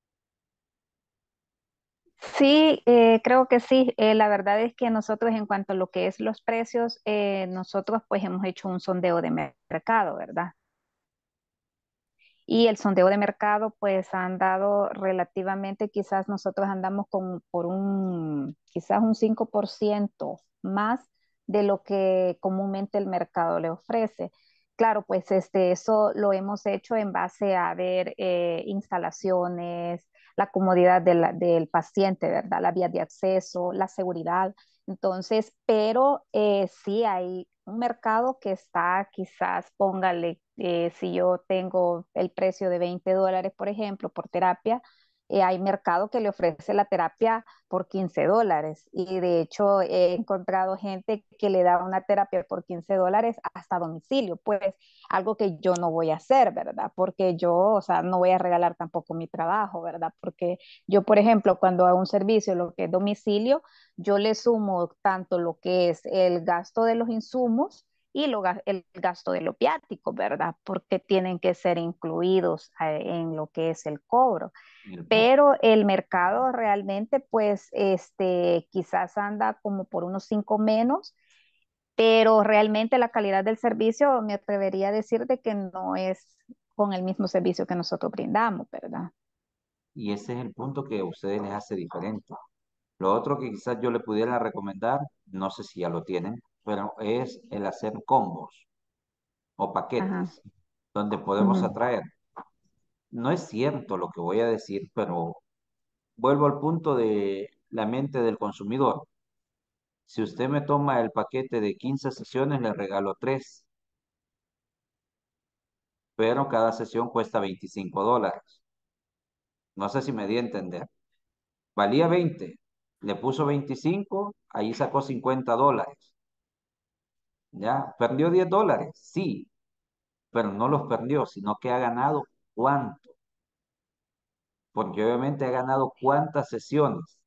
Sí, eh, creo que sí. Eh, la verdad es que nosotros en cuanto a lo que es los precios, eh, nosotros pues hemos hecho un sondeo de mer- mercado, ¿verdad? Y el sondeo de mercado pues han dado relativamente, quizás nosotros andamos con, por un, quizás un cinco por ciento más de lo que comúnmente el mercado le ofrece. Claro, pues este, eso lo hemos hecho en base a ver eh, instalaciones, la comodidad de la- del paciente, ¿verdad? La vía de acceso, la seguridad. Entonces, pero eh, sí hay un mercado que está quizás, póngale, eh, si yo tengo el precio de veinte dólares, por ejemplo, por terapia, eh, hay mercado que le ofrece la terapia por quince dólares. Y de hecho he encontrado gente que le da una terapia por quince dólares hasta domicilio, pues algo que yo no voy a hacer, ¿verdad? Porque yo, o sea, no voy a regalar tampoco mi trabajo, ¿verdad? Porque yo, por ejemplo, cuando hago un servicio, lo que es domicilio, yo le sumo tanto lo que es el gasto de los insumos y lo, el gasto del opiático, ¿verdad? Porque tienen que ser incluidos eh, en lo que es el cobro. En el precio. Pero el mercado realmente, pues, este, quizás anda como por unos cinco menos, pero realmente la calidad del servicio me atrevería a decir de que no es con el mismo servicio que nosotros brindamos, ¿verdad? Y ese es el punto que a ustedes les hace diferente. Lo otro que quizás yo le pudiera recomendar, no sé si ya lo tienen, pero es el hacer combos o Ajá. paquetes, donde podemos Ujú. atraer. No es cierto lo que voy a decir, pero vuelvo al punto de la mente del consumidor. Si usted me toma el paquete de quince sesiones, le regalo tres, pero cada sesión cuesta veinticinco dólares. No sé si me di a entender. Valía veinte, le puso veinticinco, ahí sacó cincuenta dólares. ¿Ya? ¿Perdió diez dólares? Sí, pero no los perdió, sino que ha ganado cuánto. Porque obviamente ha ganado cuántas sesiones.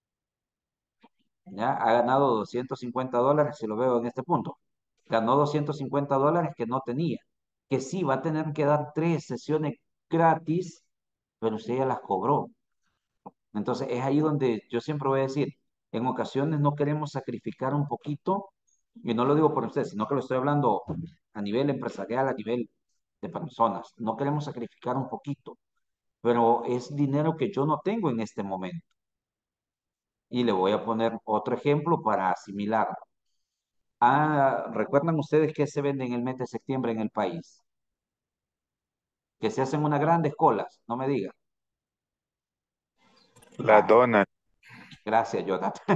¿Ya? Ha ganado doscientos cincuenta dólares, si lo veo en este punto. Ganó doscientos cincuenta dólares que no tenía. Que sí, va a tener que dar tres sesiones gratis, pero usted ya las cobró. Entonces es ahí donde yo siempre voy a decir, en ocasiones no queremos sacrificar un poquito, y no lo digo por usted, sino que lo estoy hablando a nivel empresarial, a nivel de personas. No queremos sacrificar un poquito, pero es dinero que yo no tengo en este momento. Y le voy a poner otro ejemplo para asimilarlo. Ah, ¿recuerdan ustedes que se vende en el mes de septiembre en el país? Que se hacen unas grandes colas, no me digan. La Vaya, dona. gracias, Jonathan.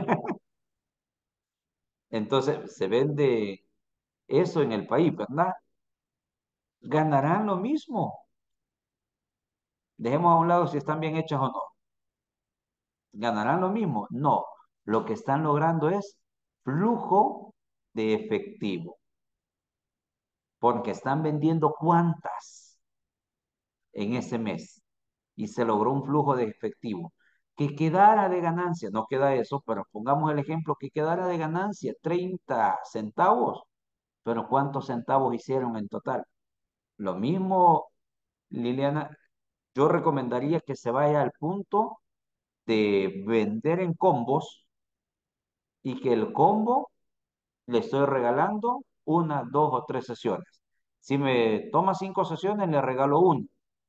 Entonces, se vende eso en el país, ¿verdad? Ganarán lo mismo. Dejemos a un lado si están bien hechas o no. ¿Ganarán lo mismo? No. Lo que están logrando es flujo de efectivo. Porque están vendiendo cuántas en ese mes. Y se logró un flujo de efectivo. Que quedara de ganancia, no queda eso, pero pongamos el ejemplo, que quedara de ganancia treinta centavos. Pero ¿cuántos centavos hicieron en total? Lo mismo, Liliana, yo recomendaría que se vaya al punto de vender en combos y que el combo le estoy regalando una, dos o tres sesiones. Si me toma cinco sesiones, le regalo una.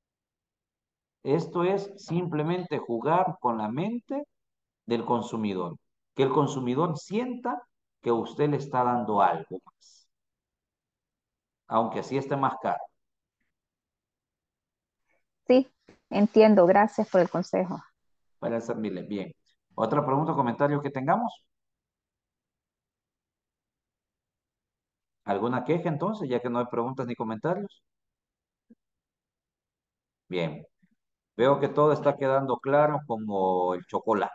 Esto es simplemente jugar con la mente del consumidor. Que el consumidor sienta que usted le está dando algo más, aunque así esté más caro. Sí, entiendo. Gracias por el consejo. Para servirle bien. ¿Otra pregunta o comentario que tengamos? ¿Alguna queja entonces, ya que no hay preguntas ni comentarios? Bien. Veo que todo está quedando claro como el chocolate.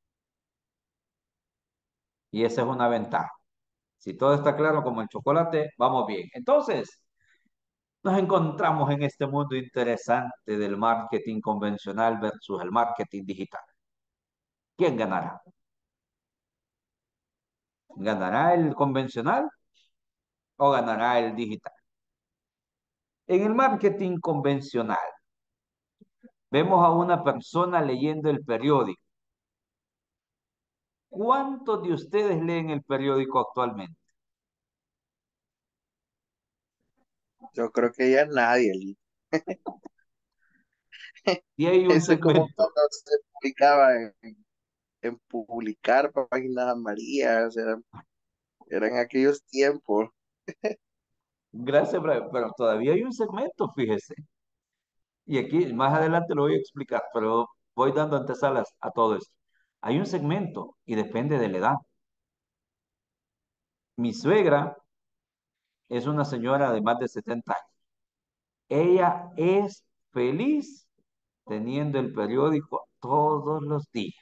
Y esa es una ventaja. Si todo está claro como el chocolate, vamos bien. Entonces, nos encontramos en este mundo interesante del marketing convencional versus el marketing digital. ¿Quién ganará? ¿Ganará el convencional o ganará el digital? En el marketing convencional, vemos a una persona leyendo el periódico. ¿Cuántos de ustedes leen el periódico actualmente? Yo creo que ya nadie. Li. Y hay un Eso como segmento. cuando se publicaba en, en publicar páginas amarillas, eran, eran aquellos tiempos. Gracias, Brian, pero todavía hay un segmento, fíjese. Y aquí más adelante lo voy a explicar, pero voy dando antesalas a todo esto. Hay un segmento y depende de la edad. Mi suegra es una señora de más de setenta años. Ella es feliz teniendo el periódico todos los días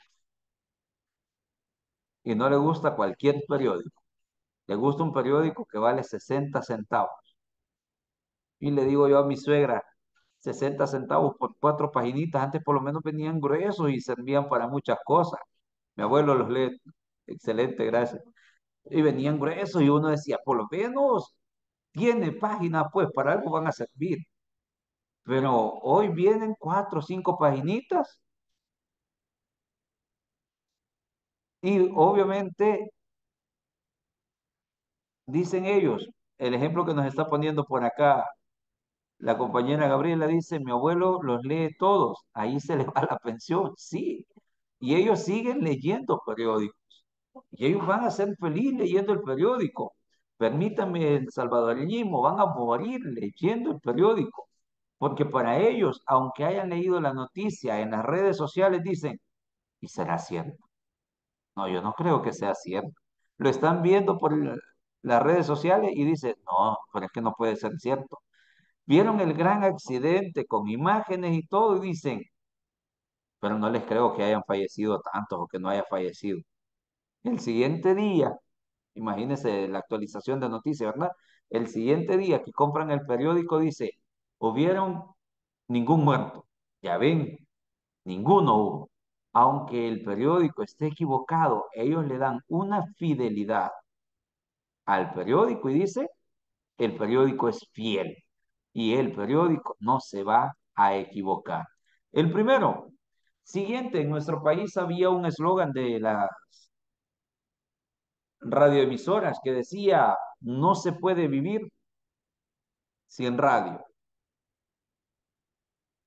y no le gusta cualquier periódico. Le gusta un periódico que vale sesenta centavos. Y le digo yo a mi suegra, sesenta centavos por cuatro paginitas, antes por lo menos venían gruesos y servían para muchas cosas. Mi abuelo los lee, excelente, gracias. Y venían gruesos y uno decía, por lo menos tiene páginas, pues para algo van a servir. Pero hoy vienen cuatro o cinco paginitas y obviamente dicen ellos, el ejemplo que nos está poniendo por acá la compañera Gabriela dice, mi abuelo los lee todos, ahí se les va la pensión, sí. Y ellos siguen leyendo periódicos. Y ellos van a ser felices leyendo el periódico. Permítame el salvadoreñismo, van a morir leyendo el periódico. Porque para ellos, aunque hayan leído la noticia en las redes sociales, dicen, ¿y será cierto? No, yo no creo que sea cierto. Lo están viendo por el- las redes sociales y dicen, no, pero es que no puede ser cierto. Vieron el gran accidente con imágenes y todo y dicen, pero no les creo que hayan fallecido tantos o que no haya fallecido. El siguiente día, imagínense la actualización de noticias, ¿verdad? El siguiente día que compran el periódico dice, hubieron ningún muerto. Ya ven, ninguno hubo. Aunque el periódico esté equivocado, ellos le dan una fidelidad al periódico y dice, el periódico es fiel y el periódico no se va a equivocar. El primero, siguiente, en nuestro país había un eslogan de las radioemisoras que decía, no se puede vivir sin radio.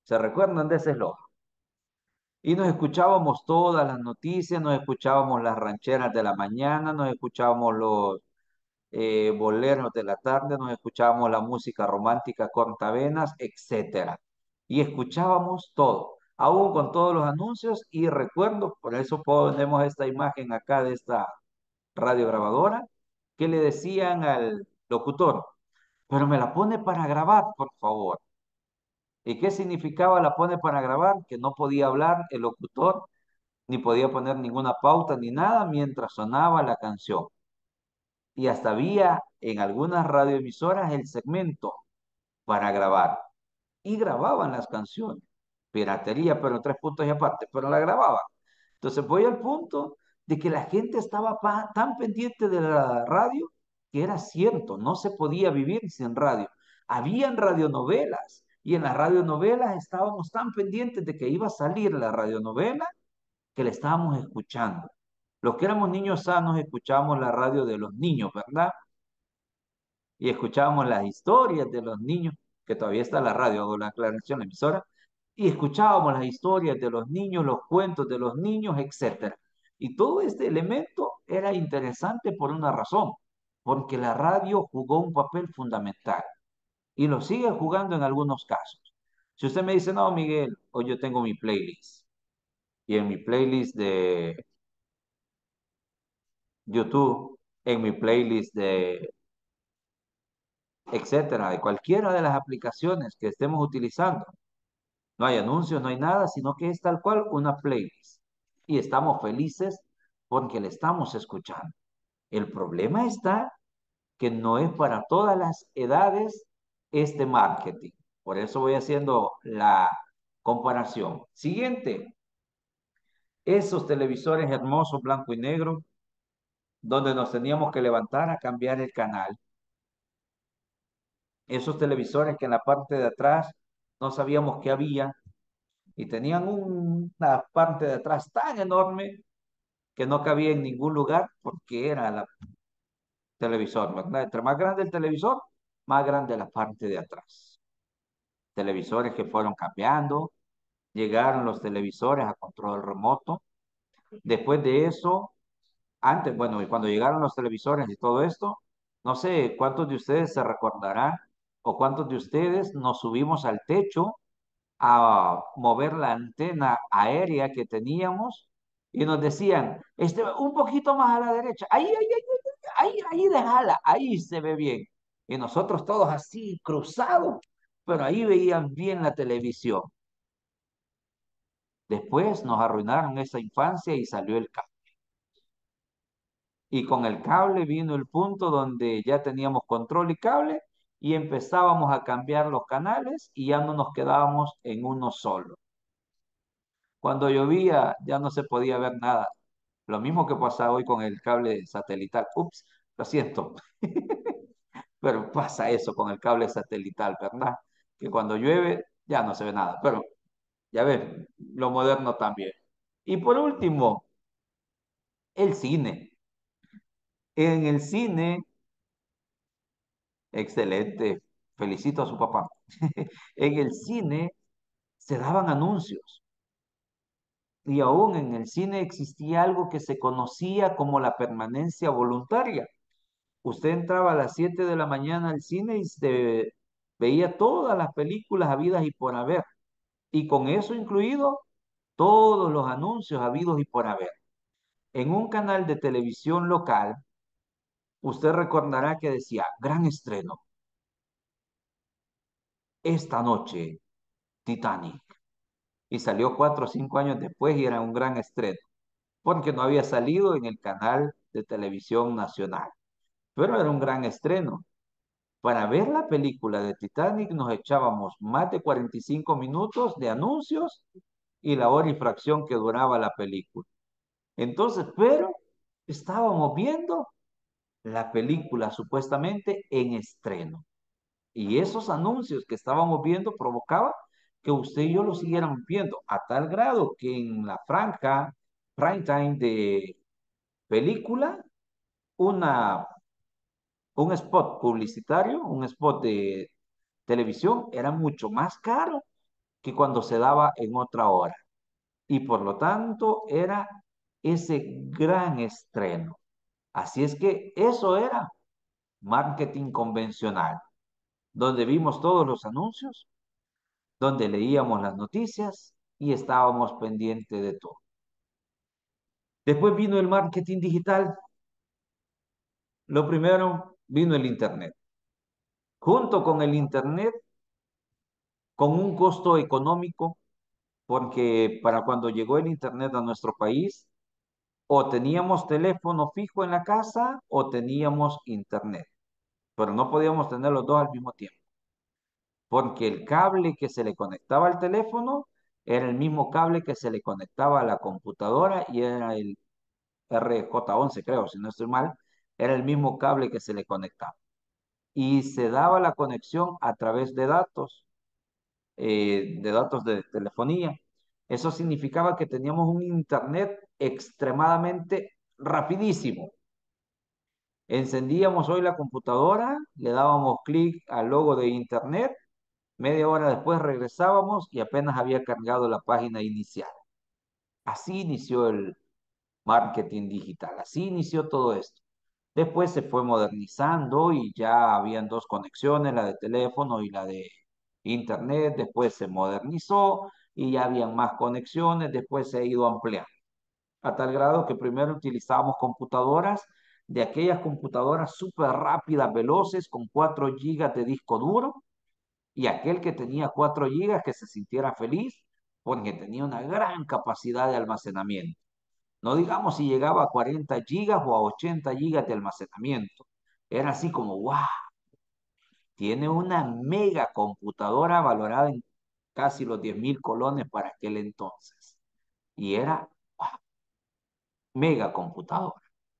¿Se recuerdan de ese eslogan? Y nos escuchábamos todas las noticias, nos escuchábamos las rancheras de la mañana, nos escuchábamos los eh, boleros de la tarde, nos escuchábamos la música romántica cortavenas, etcétera. Y escuchábamos todo, aún con todos los anuncios. Y recuerdo, por eso ponemos esta imagen acá de esta radiograbadora, que le decían al locutor, pero me la pone para grabar, por favor. ¿Y qué significaba la pone para grabar? Que no podía hablar el locutor, ni podía poner ninguna pauta ni nada mientras sonaba la canción. Y hasta había en algunas radioemisoras el segmento para grabar. Y grababan las canciones. Piratería, pero tres puntos y aparte, pero la grababan. Entonces voy al punto de que la gente estaba pa- tan pendiente de la radio que era cierto, no se podía vivir sin radio. Habían radionovelas y en las radionovelas estábamos tan pendientes de que iba a salir la radionovela que la estábamos escuchando. Los que éramos niños sanos escuchábamos la radio de los niños, ¿verdad? Y escuchábamos las historias de los niños, que todavía está la radio, hago la aclaración, la emisora, y escuchábamos las historias de los niños, los cuentos de los niños, etcétera. Y todo este elemento era interesante por una razón, porque la radio jugó un papel fundamental y lo sigue jugando en algunos casos. Si usted me dice, no, Miguel, hoy yo tengo mi playlist, y en mi playlist de YouTube, en mi playlist de etcétera, de cualquiera de las aplicaciones que estemos utilizando. No hay anuncios, no hay nada, sino que es tal cual una playlist. Y estamos felices porque le estamos escuchando. El problema está que no es para todas las edades este marketing. Por eso voy haciendo la comparación. Siguiente, esos televisores hermosos blanco y negro, donde nos teníamos que levantar a cambiar el canal. Esos televisores que en la parte de atrás no sabíamos qué había y tenían un- una parte de atrás tan enorme que no cabía en ningún lugar porque era la televisor, ¿verdad? Entre más grande el televisor, más grande la parte de atrás. Televisores que fueron cambiando, llegaron los televisores a control remoto. Después de eso, antes, bueno, y cuando llegaron los televisores y todo esto, no sé cuántos de ustedes se recordarán o cuántos de ustedes nos subimos al techo a mover la antena aérea que teníamos y nos decían, este, un poquito más a la derecha, ahí, ahí, ahí, ahí, ahí, ahí, déjala, ahí se ve bien. Y nosotros todos así cruzados, pero ahí veían bien la televisión. Después nos arruinaron esa infancia y salió el cable. Y con el cable vino el punto donde ya teníamos control y cable y empezábamos a cambiar los canales y ya no nos quedábamos en uno solo. Cuando llovía ya no se podía ver nada. Lo mismo que pasa hoy con el cable satelital. Ups, lo siento, pero pasa eso con el cable satelital, ¿verdad? Que cuando llueve ya no se ve nada. Pero ya ves, lo moderno también. Y por último, el cine. En el cine, excelente, felicito a su papá. En el cine se daban anuncios y aún en el cine existía algo que se conocía como la permanencia voluntaria. Usted entraba a las siete de la mañana al cine y se veía todas las películas habidas y por haber. Y con eso incluido todos los anuncios habidos y por haber. En un canal de televisión local, usted recordará que decía, gran estreno, esta noche, Titanic. Y salió cuatro o cinco años después y era un gran estreno, porque no había salido en el canal de televisión nacional. Pero era un gran estreno. Para ver la película de Titanic nos echábamos más de cuarenta y cinco minutos de anuncios y la hora y fracción que duraba la película. Entonces, pero estábamos viendo la película supuestamente en estreno. Y esos anuncios que estábamos viendo provocaban que usted y yo lo siguiéramos viendo a tal grado que en la franja prime time de película, una, un spot publicitario, un spot de televisión era mucho más caro que cuando se daba en otra hora. Y por lo tanto era ese gran estreno. Así es que eso era marketing convencional, donde vimos todos los anuncios, donde leíamos las noticias y estábamos pendientes de todo. Después vino el marketing digital. Lo primero vino el Internet. Junto con el Internet, con un costo económico, porque para cuando llegó el Internet a nuestro país, o teníamos teléfono fijo en la casa o teníamos Internet, pero no podíamos tener los dos al mismo tiempo, porque el cable que se le conectaba al teléfono era el mismo cable que se le conectaba a la computadora y era el R J once, creo, si no estoy mal, era el mismo cable que se le conectaba. Y se daba la conexión a través de datos, eh, de datos de telefonía. Eso significaba que teníamos un internet extremadamente rapidísimo. Encendíamos hoy la computadora, le dábamos clic al logo de internet, media hora después regresábamos y apenas había cargado la página inicial. Así inició el marketing digital, así inició todo esto. Después se fue modernizando y ya habían dos conexiones, la de teléfono y la de internet. Después se modernizó y ya habían más conexiones. Después se ha ido ampliando a tal grado que primero utilizábamos computadoras, de aquellas computadoras súper rápidas, veloces, con cuatro gigas de disco duro, y aquel que tenía cuatro gigas que se sintiera feliz porque tenía una gran capacidad de almacenamiento. No digamos si llegaba a cuarenta gigas o a ochenta gigas de almacenamiento. Era así como, wow, tiene una mega computadora valorada en casi los diez mil colones para aquel entonces. Y era, wow, mega computadora.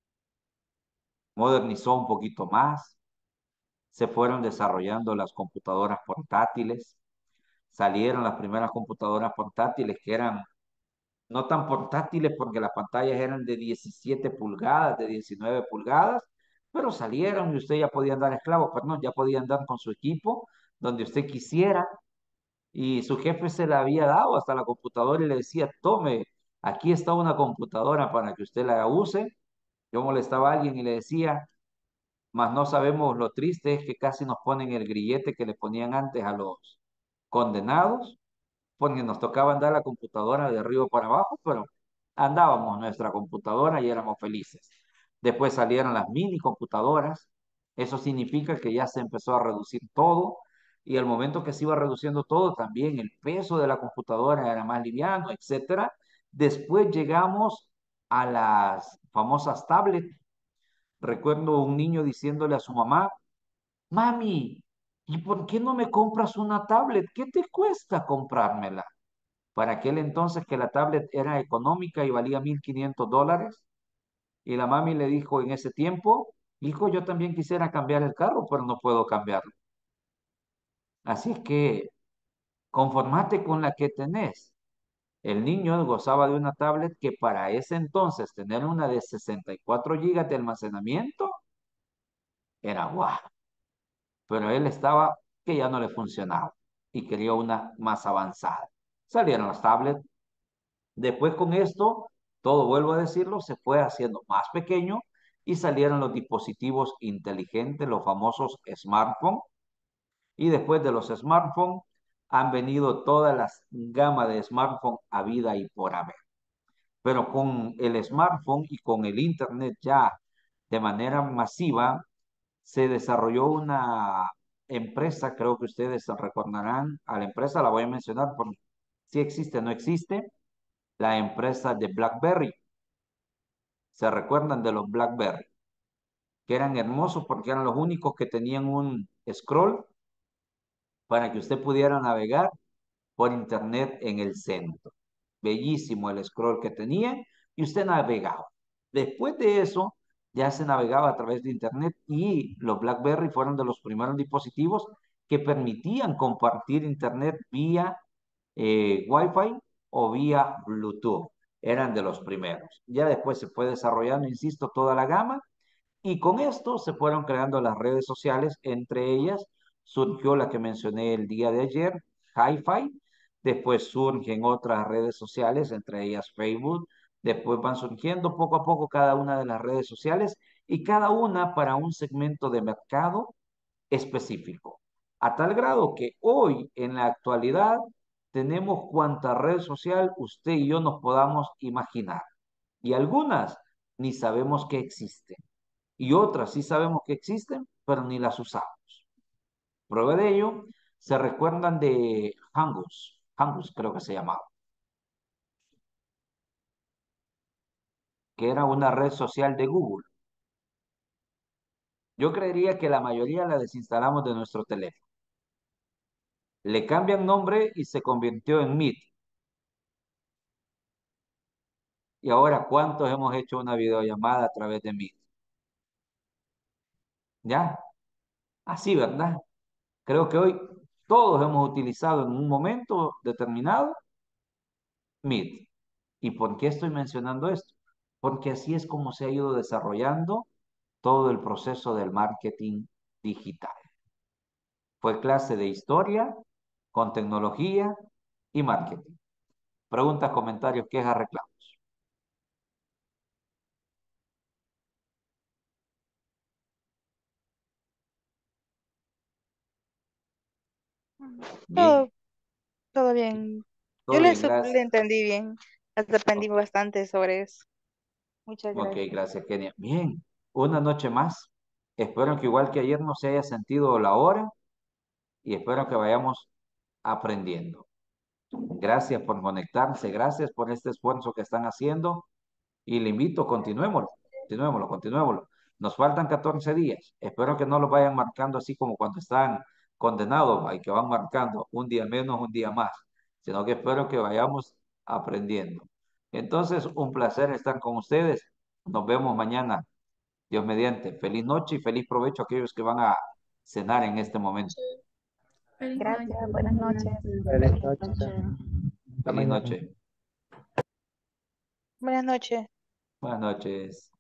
Modernizó un poquito más, se fueron desarrollando las computadoras portátiles, salieron las primeras computadoras portátiles que eran no tan portátiles porque las pantallas eran de diecisiete pulgadas, de diecinueve pulgadas, pero salieron y usted ya podía andar esclavo, perdón, ya podía andar con su equipo donde usted quisiera y su jefe se la había dado hasta la computadora y le decía, tome, aquí está una computadora para que usted la use. Yo molestaba a alguien y le decía, mas no sabemos lo triste es que casi nos ponen el grillete que le ponían antes a los condenados, porque nos tocaba andar la computadora de arriba para abajo, pero andábamos nuestra computadora y éramos felices. Después salieron las mini computadoras, eso significa que ya se empezó a reducir todo, y al momento que se iba reduciendo todo, también el peso de la computadora era más liviano, etcétera. Después llegamos a las famosas tablets. Recuerdo un niño diciéndole a su mamá, mami, ¿y por qué no me compras una tablet? ¿Qué te cuesta comprármela? Para aquel entonces que la tablet era económica y valía mil quinientos dólares. Y la mami le dijo en ese tiempo, hijo, yo también quisiera cambiar el carro, pero no puedo cambiarlo. Así es que conformate con la que tenés. El niño gozaba de una tablet que para ese entonces tener una de sesenta y cuatro gigas de almacenamiento era guau. Pero él estaba que ya no le funcionaba y quería una más avanzada. Salieron las tablets. Después con esto, todo vuelvo a decirlo, se fue haciendo más pequeño y salieron los dispositivos inteligentes, los famosos smartphones. Y después de los smartphones han venido todas las gamas de smartphones a vida y por haber. Pero con el smartphone y con el internet ya de manera masiva, se desarrolló una empresa, creo que ustedes recordarán, a la empresa la voy a mencionar porque si existe o no existe, la empresa de BlackBerry. ¿Se recuerdan de los BlackBerry? Que eran hermosos porque eran los únicos que tenían un scroll para que usted pudiera navegar por internet en el centro. Bellísimo el scroll que tenía y usted navegaba. Después de eso, ya se navegaba a través de internet y los BlackBerry fueron de los primeros dispositivos que permitían compartir internet vía eh, Wi-Fi o vía Bluetooth. Eran de los primeros. Ya después se fue desarrollando, insisto, toda la gama y con esto se fueron creando las redes sociales. Entre ellas surgió la que mencioné el día de ayer, Hi-Fi, después surgen otras redes sociales, entre ellas Facebook, después van surgiendo poco a poco cada una de las redes sociales y cada una para un segmento de mercado específico. A tal grado que hoy, en la actualidad, tenemos cuanta red social usted y yo nos podamos imaginar. Y algunas ni sabemos que existen. Y otras sí sabemos que existen, pero ni las usamos. Prueba de ello, se recuerdan de Hangouts. Hangouts creo que se llamaba. Que era una red social de Google. Yo creería que la mayoría la desinstalamos de nuestro teléfono. Le cambian nombre y se convirtió en Meet. Y ahora, ¿cuántos hemos hecho una videollamada a través de Meet? ¿Ya? Así, ¿verdad? Creo que hoy todos hemos utilizado en un momento determinado Meet. ¿Y por qué estoy mencionando esto? Porque así es como se ha ido desarrollando todo el proceso del marketing digital. Fue clase de historia con tecnología y marketing. Preguntas, comentarios, quejas, reclamos. Bien, Todo, todo bien. Yo todo le, bien, sup- le gracias. entendí bien. Hasta aprendí Ok, bastante sobre eso. Muchas ok, gracias. gracias, Kenia. Bien, una noche más. Espero que igual que ayer no se haya sentido la hora y espero que vayamos aprendiendo. Gracias por conectarse, gracias por este esfuerzo que están haciendo y le invito, continuémoslo, continuémoslo, continuémoslo. Nos faltan catorce días. Espero que no lo vayan marcando así como cuando están condenados y que van marcando un día menos, un día más, sino que espero que vayamos aprendiendo. Entonces, un placer estar con ustedes. Nos vemos mañana, Dios mediante. Feliz noche y feliz provecho a aquellos que van a cenar en este momento. Feliz noche. Gracias, buenas noches. Feliz Buenas noche. noches. Hasta Feliz mañana. noche. Buenas noches. Buenas noches.